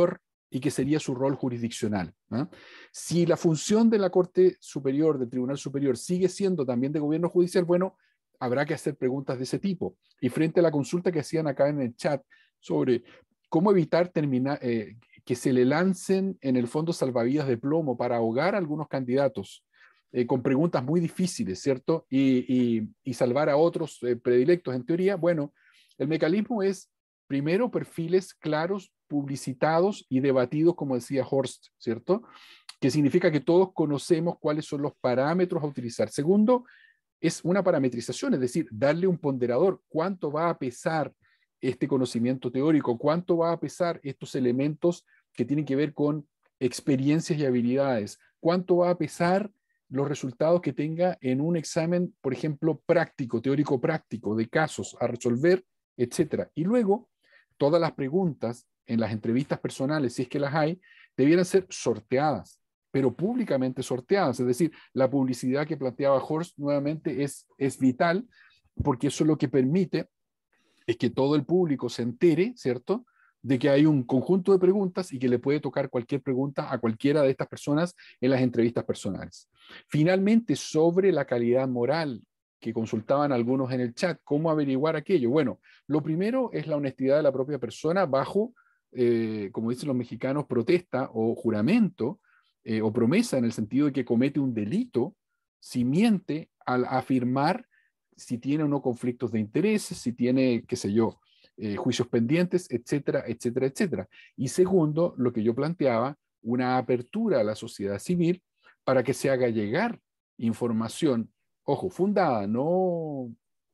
y que sería su rol jurisdiccional. Si la función de la Corte Superior, del Tribunal Superior, sigue siendo también de gobierno judicial, bueno, habrá que hacer preguntas de ese tipo. Y frente a la consulta que hacían acá en el chat sobre cómo evitar que se le lancen en el fondo salvavidas de plomo para ahogar a algunos candidatos con preguntas muy difíciles, ¿cierto? Y salvar a otros predilectos, en teoría, bueno, el mecanismo es primero perfiles claros, publicitados y debatidos, como decía Horst, ¿cierto? Que significa que todos conocemos cuáles son los parámetros a utilizar. Segundo, es una parametrización, es decir, darle un ponderador, cuánto va a pesar este conocimiento teórico, cuánto va a pesar estos elementos que tienen que ver con experiencias y habilidades, cuánto va a pesar los resultados que tenga en un examen, por ejemplo, práctico, teórico práctico, de casos a resolver, etc. Y luego, todas las preguntas en las entrevistas personales, si es que las hay, debieran ser sorteadas, pero públicamente sorteadas. Es decir, la publicidad que planteaba Horst nuevamente es vital, porque eso lo que permite es que todo el público se entere, ¿cierto?, de que hay un conjunto de preguntas y que le puede tocar cualquier pregunta a cualquiera de estas personas en las entrevistas personales. Finalmente, sobre la calidad moral que consultaban algunos en el chat, ¿cómo averiguar aquello? Bueno, lo primero es la honestidad de la propia persona bajo, como dicen los mexicanos, protesta o juramento o promesa, en el sentido de que comete un delito si miente al afirmar si tiene o no conflictos de intereses, si tiene, qué sé yo, juicios pendientes, etcétera, etcétera, etcétera. Y segundo, lo que yo planteaba, una apertura a la sociedad civil para que se haga llegar información, ojo, fundada, no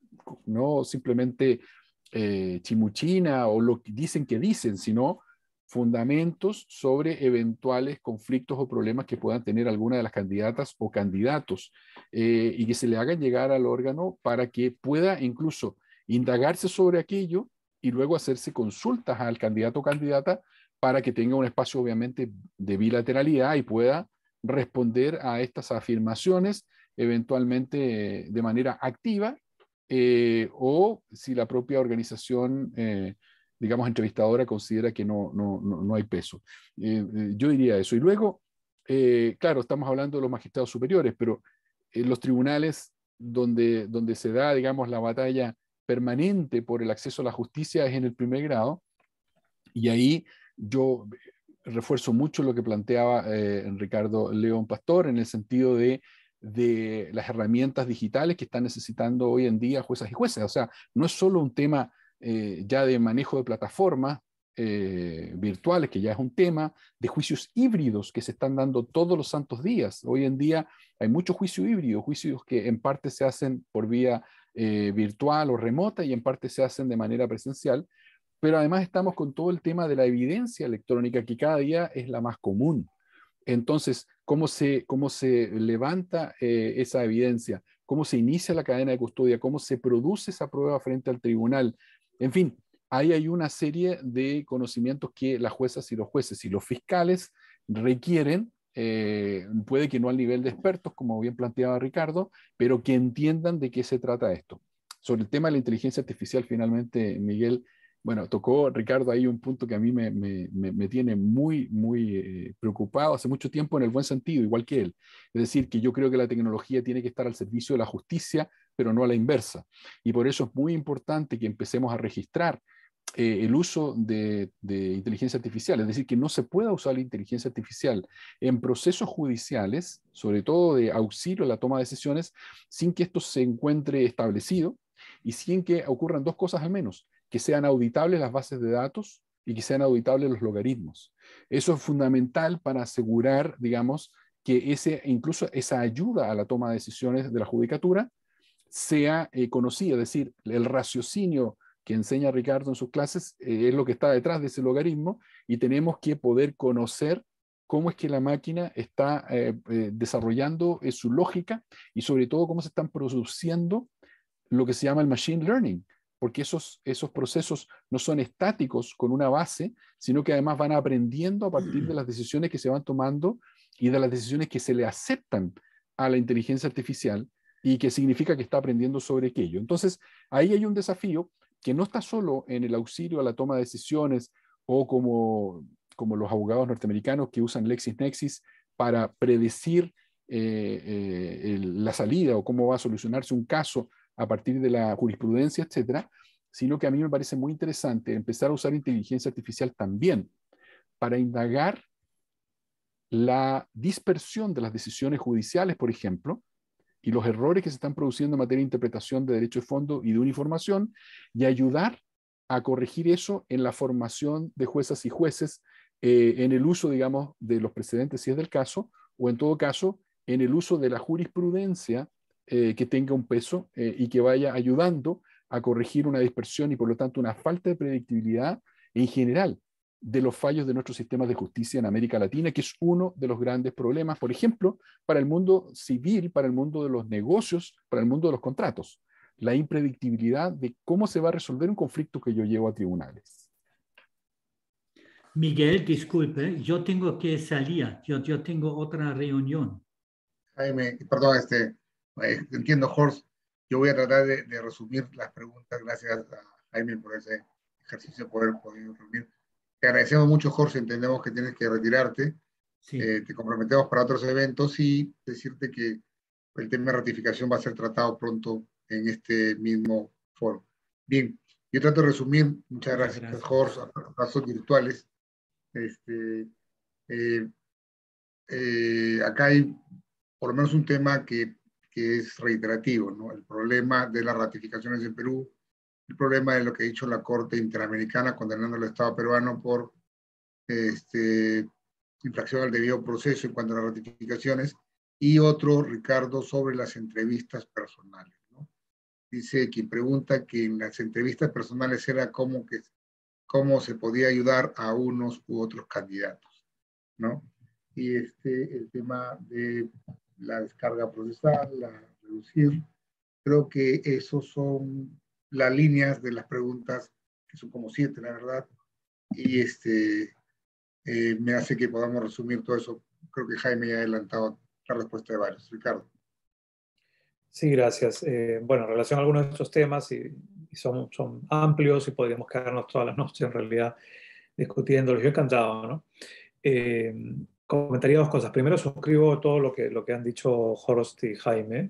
simplemente chimuchina o lo que dicen, sino fundamentos sobre eventuales conflictos o problemas que puedan tener alguna de las candidatas o candidatos y que se le hagan llegar al órgano para que pueda incluso indagarse sobre aquello y luego hacerse consultas al candidato o candidata para que tenga un espacio obviamente de bilateralidad y pueda responder a estas afirmaciones eventualmente de manera activa o si la propia organización digamos, entrevistadora considera que no hay peso. Yo diría eso. Y luego, claro, estamos hablando de los magistrados superiores, pero en los tribunales donde se da, digamos, la batalla permanente por el acceso a la justicia es en el primer grado, y ahí yo refuerzo mucho lo que planteaba Ricardo León Pastor en el sentido de las herramientas digitales que están necesitando hoy en día juezas y jueces. O sea, no es solo un tema ya de manejo de plataformas virtuales, que ya es un tema, de juicios híbridos que se están dando todos los santos días. Hoy en día hay mucho juicio híbrido, juicios que en parte se hacen por vía virtual o remota y en parte se hacen de manera presencial, pero además estamos con todo el tema de la evidencia electrónica que cada día es la más común. Entonces, ¿cómo se levanta esa evidencia? ¿Cómo se inicia la cadena de custodia? ¿Cómo se produce esa prueba frente al tribunal? En fin, ahí hay una serie de conocimientos que las juezas y los jueces y los fiscales requieren, puede que no al nivel de expertos, como bien planteaba Ricardo, pero que entiendan de qué se trata esto. Sobre el tema de la inteligencia artificial, finalmente, Miguel, bueno, tocó Ricardo ahí un punto que a mí me tiene muy preocupado hace mucho tiempo en el buen sentido, igual que él. Es decir, que yo creo que la tecnología tiene que estar al servicio de la justicia, pero no a la inversa. Y por eso es muy importante que empecemos a registrar el uso de inteligencia artificial, es decir, que no se pueda usar la inteligencia artificial en procesos judiciales, sobre todo de auxilio a la toma de decisiones, sin que esto se encuentre establecido y sin que ocurran dos cosas al menos: que sean auditables las bases de datos y que sean auditables los logaritmos. Eso es fundamental para asegurar, digamos, que incluso esa ayuda a la toma de decisiones de la judicatura sea conocida, es decir, el raciocinio que enseña Ricardo en sus clases es lo que está detrás de ese logaritmo, y tenemos que poder conocer cómo es que la máquina está desarrollando su lógica y sobre todo cómo se están produciendo lo que se llama el machine learning, porque esos procesos no son estáticos con una base, sino que además van aprendiendo a partir de las decisiones que se van tomando y de las decisiones que se le aceptan a la inteligencia artificial, y que significa que está aprendiendo sobre aquello. Entonces, ahí hay un desafío que no está solo en el auxilio a la toma de decisiones o como como los abogados norteamericanos que usan LexisNexis para predecir la salida o cómo va a solucionarse un caso a partir de la jurisprudencia, etcétera, sino que a mí me parece muy interesante empezar a usar inteligencia artificial también para indagar la dispersión de las decisiones judiciales, por ejemplo, y los errores que se están produciendo en materia de interpretación de derecho de fondo y de uniformación, y ayudar a corregir eso en la formación de juezas y jueces, en el uso, digamos, de los precedentes, si es del caso, o en todo caso, en el uso de la jurisprudencia que tenga un peso y que vaya ayudando a corregir una dispersión y, por lo tanto, una falta de predictibilidad en general de los fallos de nuestros sistemas de justicia en América Latina, que es uno de los grandes problemas, por ejemplo, para el mundo civil, para el mundo de los negocios, para el mundo de los contratos. La impredictibilidad de cómo se va a resolver un conflicto que yo llevo a tribunales. Miguel, disculpe, yo tengo que salir, yo tengo otra reunión. Jaime, perdón, entiendo, Horst. Yo voy a tratar de resumir las preguntas. Gracias a Jaime por ese ejercicio de poder resumir. Te agradecemos mucho, Jorge. Entendemos que tienes que retirarte. Sí. Te comprometemos para otros eventos y decirte que el tema de ratificación va a ser tratado pronto en este mismo foro. Bien, yo trato de resumir. Muchas gracias, Jorge. Abrazos virtuales. Acá hay por lo menos un tema que es reiterativo, ¿no? El problema de las ratificaciones en Perú, el problema de lo que ha dicho la Corte Interamericana condenando al Estado peruano por infracción al debido proceso en cuanto a las ratificaciones, y otro, Ricardo, sobre las entrevistas personales, ¿no? Dice quien pregunta que en las entrevistas personales era cómo se podía ayudar a unos u otros candidatos, ¿no? Y el tema de la descarga procesal, reducir, creo que esos son las líneas de las preguntas, que son como 7, la verdad, y me hace que podamos resumir todo eso. Creo que Jaime ya ha adelantado la respuesta de varios. Ricardo. Sí, gracias. Bueno, en relación a algunos de estos temas, y son amplios y podríamos quedarnos todas las noches en realidad discutiéndolos. Yo encantado, ¿no? Comentaría dos cosas. Primero, suscribo todo lo que han dicho Horst y Jaime.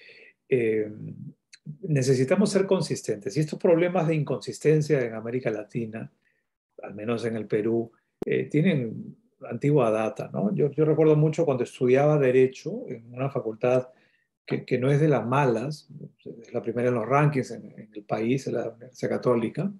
Necesitamos ser consistentes. Y estos problemas de inconsistencia en América Latina, al menos en el Perú, tienen antigua data, ¿no? Yo recuerdo mucho cuando estudiaba Derecho en una facultad que no es de las malas, es la primera en los rankings en el país, en la Universidad Católica.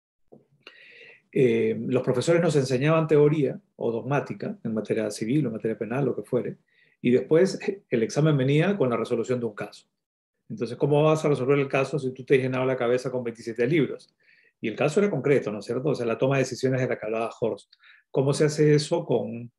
Los profesores nos enseñaban teoría o dogmática en materia civil o en materia penal, lo que fuere, y después el examen venía con la resolución de un caso. Entonces, ¿cómo vas a resolver el caso si tú te has llenado la cabeza con 27 libros? Y el caso era concreto, ¿no es cierto? O sea, la toma de decisiones de la que hablaba Horst. ¿Cómo se hace eso con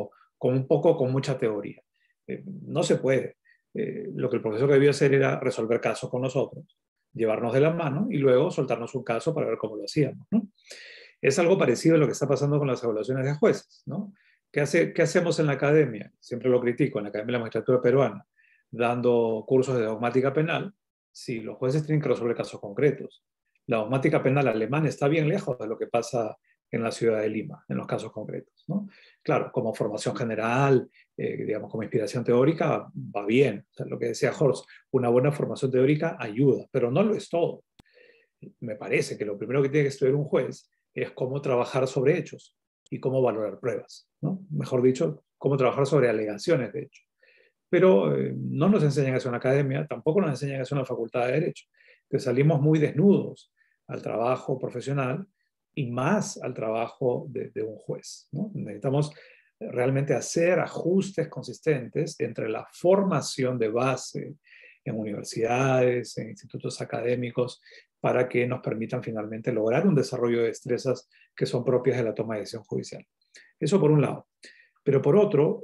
mucha teoría? No se puede. Lo que el profesor debió hacer era resolver casos con nosotros, llevarnos de la mano y luego soltarnos un caso para ver cómo lo hacíamos, ¿no? Es algo parecido a lo que está pasando con las evaluaciones de jueces, ¿no? ¿Qué hacemos en la academia? Siempre lo critico, en la Academia de la Magistratura Peruana, dando cursos de dogmática penal, si los jueces tienen que resolver casos concretos. La dogmática penal alemana está bien lejos de lo que pasa en la ciudad de Lima, en los casos concretos, ¿no? Claro, como formación general, digamos, como inspiración teórica, va bien. O sea, lo que decía Horst, una buena formación teórica ayuda, pero no lo es todo. Me parece que lo primero que tiene que estudiar un juez es cómo trabajar sobre hechos y cómo valorar pruebas, ¿no? Mejor dicho, cómo trabajar sobre alegaciones de hechos. Pero no nos enseñan eso en la academia, tampoco nos enseñan eso en la Facultad de Derecho, que salimos muy desnudos al trabajo profesional y más al trabajo de un juez, ¿no? Necesitamos realmente hacer ajustes consistentes entre la formación de base en universidades, en institutos académicos, para que nos permitan finalmente lograr un desarrollo de destrezas que son propias de la toma de decisión judicial. Eso por un lado. Pero por otro,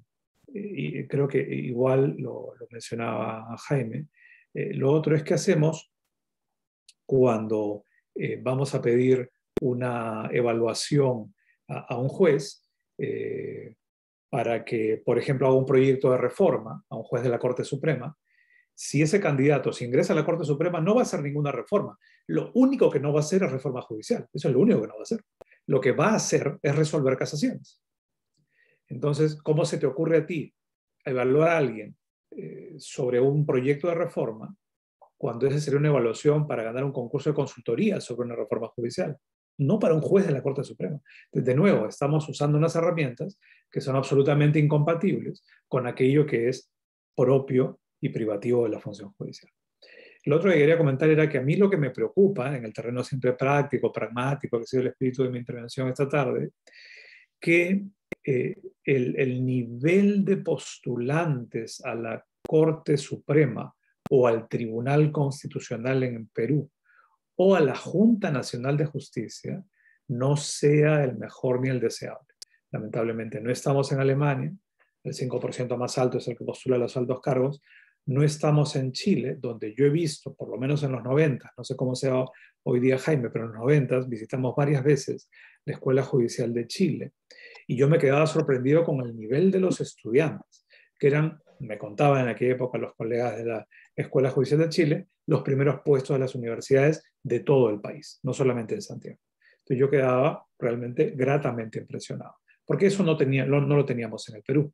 y creo que igual lo mencionaba Jaime, lo otro es qué hacemos cuando vamos a pedir una evaluación a un juez para que, por ejemplo, haga un proyecto de reforma a un juez de la Corte Suprema. Si ese candidato, si ingresa a la Corte Suprema, no va a hacer ninguna reforma. Lo único que no va a hacer es reforma judicial. Eso es lo único que no va a hacer. lo que va a hacer es resolver casaciones. Entonces, ¿cómo se te ocurre a ti evaluar a alguien sobre un proyecto de reforma cuando esa sería una evaluación para ganar un concurso de consultoría sobre una reforma judicial? No para un juez de la Corte Suprema. De nuevo, estamos usando unas herramientas que son absolutamente incompatibles con aquello que es propio y privativo de la función judicial. Lo otro que quería comentar era que a mí lo que me preocupa, en el terreno siempre práctico, pragmático, que ha sido el espíritu de mi intervención esta tarde, que el nivel de postulantes a la Corte Suprema o al Tribunal Constitucional en Perú o a la Junta Nacional de Justicia no sea el mejor ni el deseable. Lamentablemente no estamos en Alemania, el 5% más alto es el que postula los altos cargos. No estamos en Chile, donde yo he visto, por lo menos en los 90, no sé cómo sea hoy día Jaime, pero en los 90 visitamos varias veces la Escuela Judicial de Chile. Y yo me quedaba sorprendido con el nivel de los estudiantes, que eran, me contaban en aquella época los colegas de la Escuela Judicial de Chile, los primeros puestos de las universidades de todo el país, no solamente de Santiago. Entonces yo quedaba realmente gratamente impresionado, porque eso no lo teníamos en el Perú.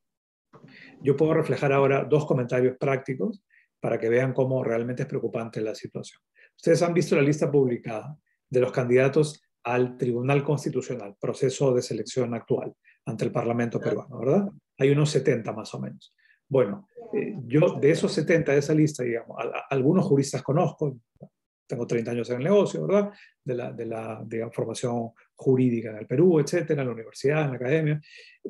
Yo puedo reflejar ahora dos comentarios prácticos para que vean cómo realmente es preocupante la situación. Ustedes han visto la lista publicada de los candidatos al Tribunal Constitucional, proceso de selección actual ante el Parlamento peruano, ¿verdad? Hay unos 70 más o menos. Bueno, yo de esos 70 de esa lista, digamos, algunos juristas conozco, tengo 30 años en el negocio, ¿verdad? De la digamos, formación jurídica en el Perú, etcétera, en la universidad, en la academia.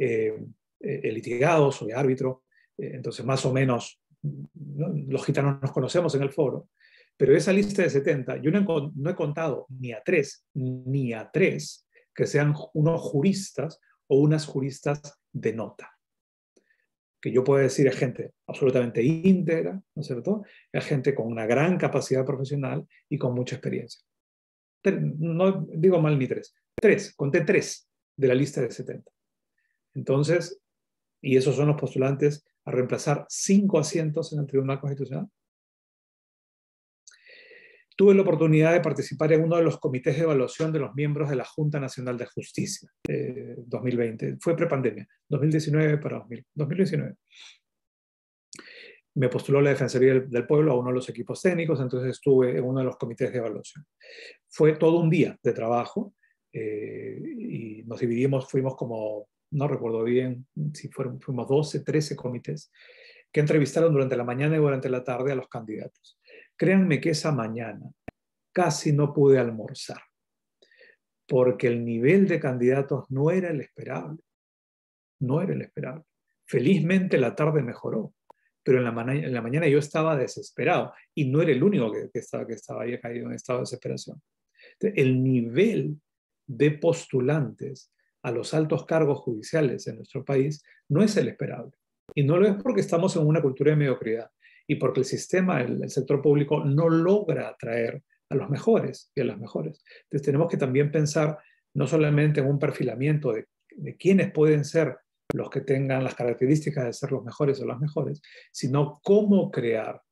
He litigado, soy árbitro, entonces más o menos, ¿no? Los gitanos nos conocemos en el foro, pero esa lista de 70, yo no he contado ni a tres que sean unos juristas o unas juristas de nota. Que yo puedo decir es gente absolutamente íntegra, ¿no es cierto? Es gente con una gran capacidad profesional y con mucha experiencia. No digo mal ni tres, conté 3 de la lista de 70. Entonces, y esos son los postulantes a reemplazar 5 asientos en el Tribunal Constitucional. Tuve la oportunidad de participar en uno de los comités de evaluación de los miembros de la Junta Nacional de Justicia, 2020, fue prepandemia, 2019 para 2019. Me postuló la Defensoría del Pueblo a uno de los equipos técnicos, entonces estuve en uno de los comités de evaluación. Fue todo un día de trabajo y nos dividimos, fuimos como, no recuerdo bien si fuimos 12, 13 comités que entrevistaron durante la mañana y durante la tarde a los candidatos. Créanme que esa mañana casi no pude almorzar, porque el nivel de candidatos no era el esperable. No era el esperable. Felizmente la tarde mejoró, pero en la mañana yo estaba desesperado y no era el único que estaba ahí caído en estado de desesperación. Entonces, el nivel de postulantes a los altos cargos judiciales en nuestro país no es el esperable. Y no lo es porque estamos en una cultura de mediocridad y porque el sistema, el sector público no logra atraer a los mejores y a las mejores. Entonces tenemos que también pensar no solamente en un perfilamiento de quiénes pueden ser los que tengan las características de ser los mejores o las mejores, sino cómo crear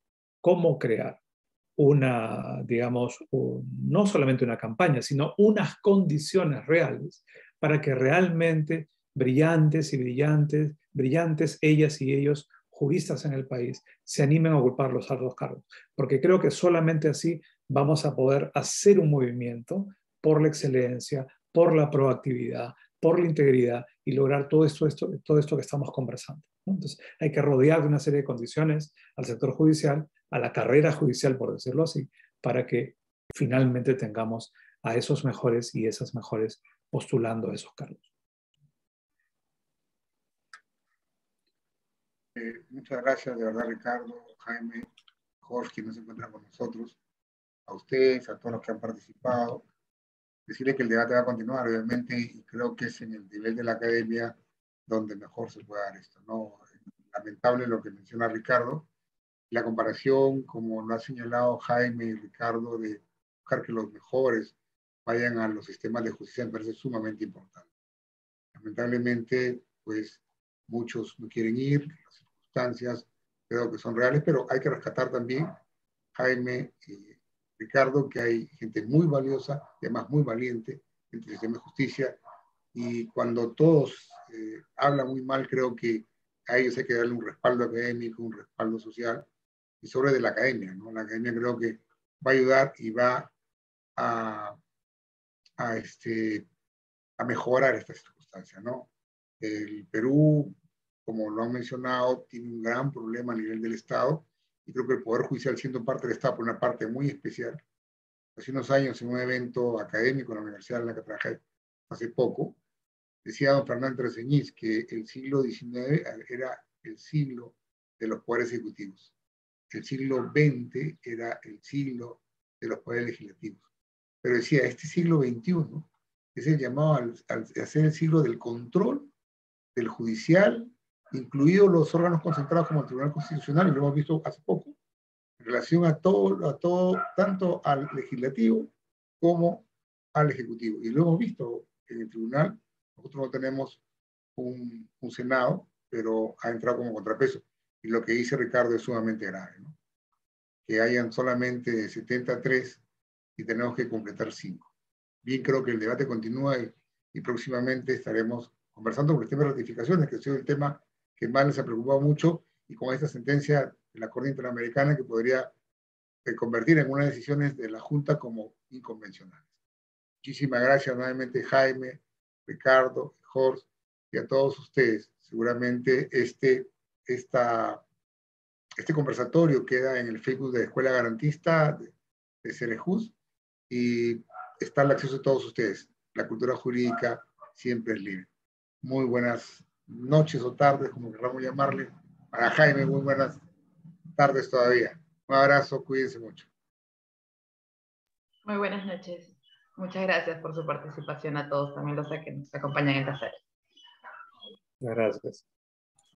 una, digamos, no solamente una campaña, sino unas condiciones reales para que realmente brillantes, ellas y ellos, juristas en el país, se animen a ocupar los altos cargos. Porque creo que solamente así vamos a poder hacer un movimiento por la excelencia, por la proactividad, por la integridad y lograr todo esto que estamos conversando, ¿no? Entonces, hay que rodear de una serie de condiciones al sector judicial, a la carrera judicial, por decirlo así, para que finalmente tengamos a esos mejores y esas mejores postulando esos cargos. Muchas gracias, de verdad, Ricardo, Jaime, Jorge, quienes se encuentran con nosotros, a ustedes, a todos los que han participado. Decirle que el debate va a continuar, obviamente, y creo que es en el nivel de la academia donde mejor se puede dar esto, ¿no? Lamentable lo que menciona Ricardo, la comparación, como lo ha señalado Jaime y Ricardo, de buscar que los mejores vayan a los sistemas de justicia me parece sumamente importante. Lamentablemente, pues, muchos no quieren ir, las circunstancias creo que son reales, pero hay que rescatar también, Jaime y Ricardo, que hay gente muy valiosa, y además muy valiente, entre el sistema de justicia, y cuando todos hablan muy mal, creo que a ellos hay que darle un respaldo académico, un respaldo social, y sobre de la academia, ¿no? La academia creo que va a ayudar y va a, a mejorar esta circunstancia, ¿no? El Perú, como lo han mencionado, tiene un gran problema a nivel del Estado, y creo que el Poder Judicial, siendo parte del Estado, por una parte muy especial. Hace unos años, en un evento académico en la universidad en la que trabajé hace poco, decía don Fernando Treseñiz que el siglo XIX era el siglo de los poderes ejecutivos. El siglo XX era el siglo de los poderes legislativos. Pero decía, este siglo XXI es el llamado a ser el siglo del control, del judicial, incluidos los órganos concentrados como el Tribunal Constitucional, y lo hemos visto hace poco, en relación a todo, tanto al legislativo como al ejecutivo. Y lo hemos visto en el tribunal. Nosotros no tenemos un Senado, pero ha entrado como contrapeso. Y lo que dice Ricardo es sumamente grave, ¿no? Que hayan solamente 73 y tenemos que completar 5. Bien, creo que el debate continúa y próximamente estaremos conversando sobre el tema de ratificaciones, que ha sido el tema que más les ha preocupado mucho, y con esta sentencia de la Corte Interamericana que podría convertir en unas decisiones de la Junta como inconvencionales. Muchísimas gracias nuevamente, Jaime, Ricardo, Jorge, y a todos ustedes. Seguramente este conversatorio queda en el Facebook de Escuela Garantista de Cerejus, y está al acceso de todos ustedes. La cultura jurídica siempre es libre. Muy buenas noches o tardes, como queramos llamarle. Para Jaime, muy buenas tardes todavía. Un abrazo, cuídense mucho. Muy buenas noches. Muchas gracias por su participación a todos, también los que nos acompañan en esta sala. Gracias.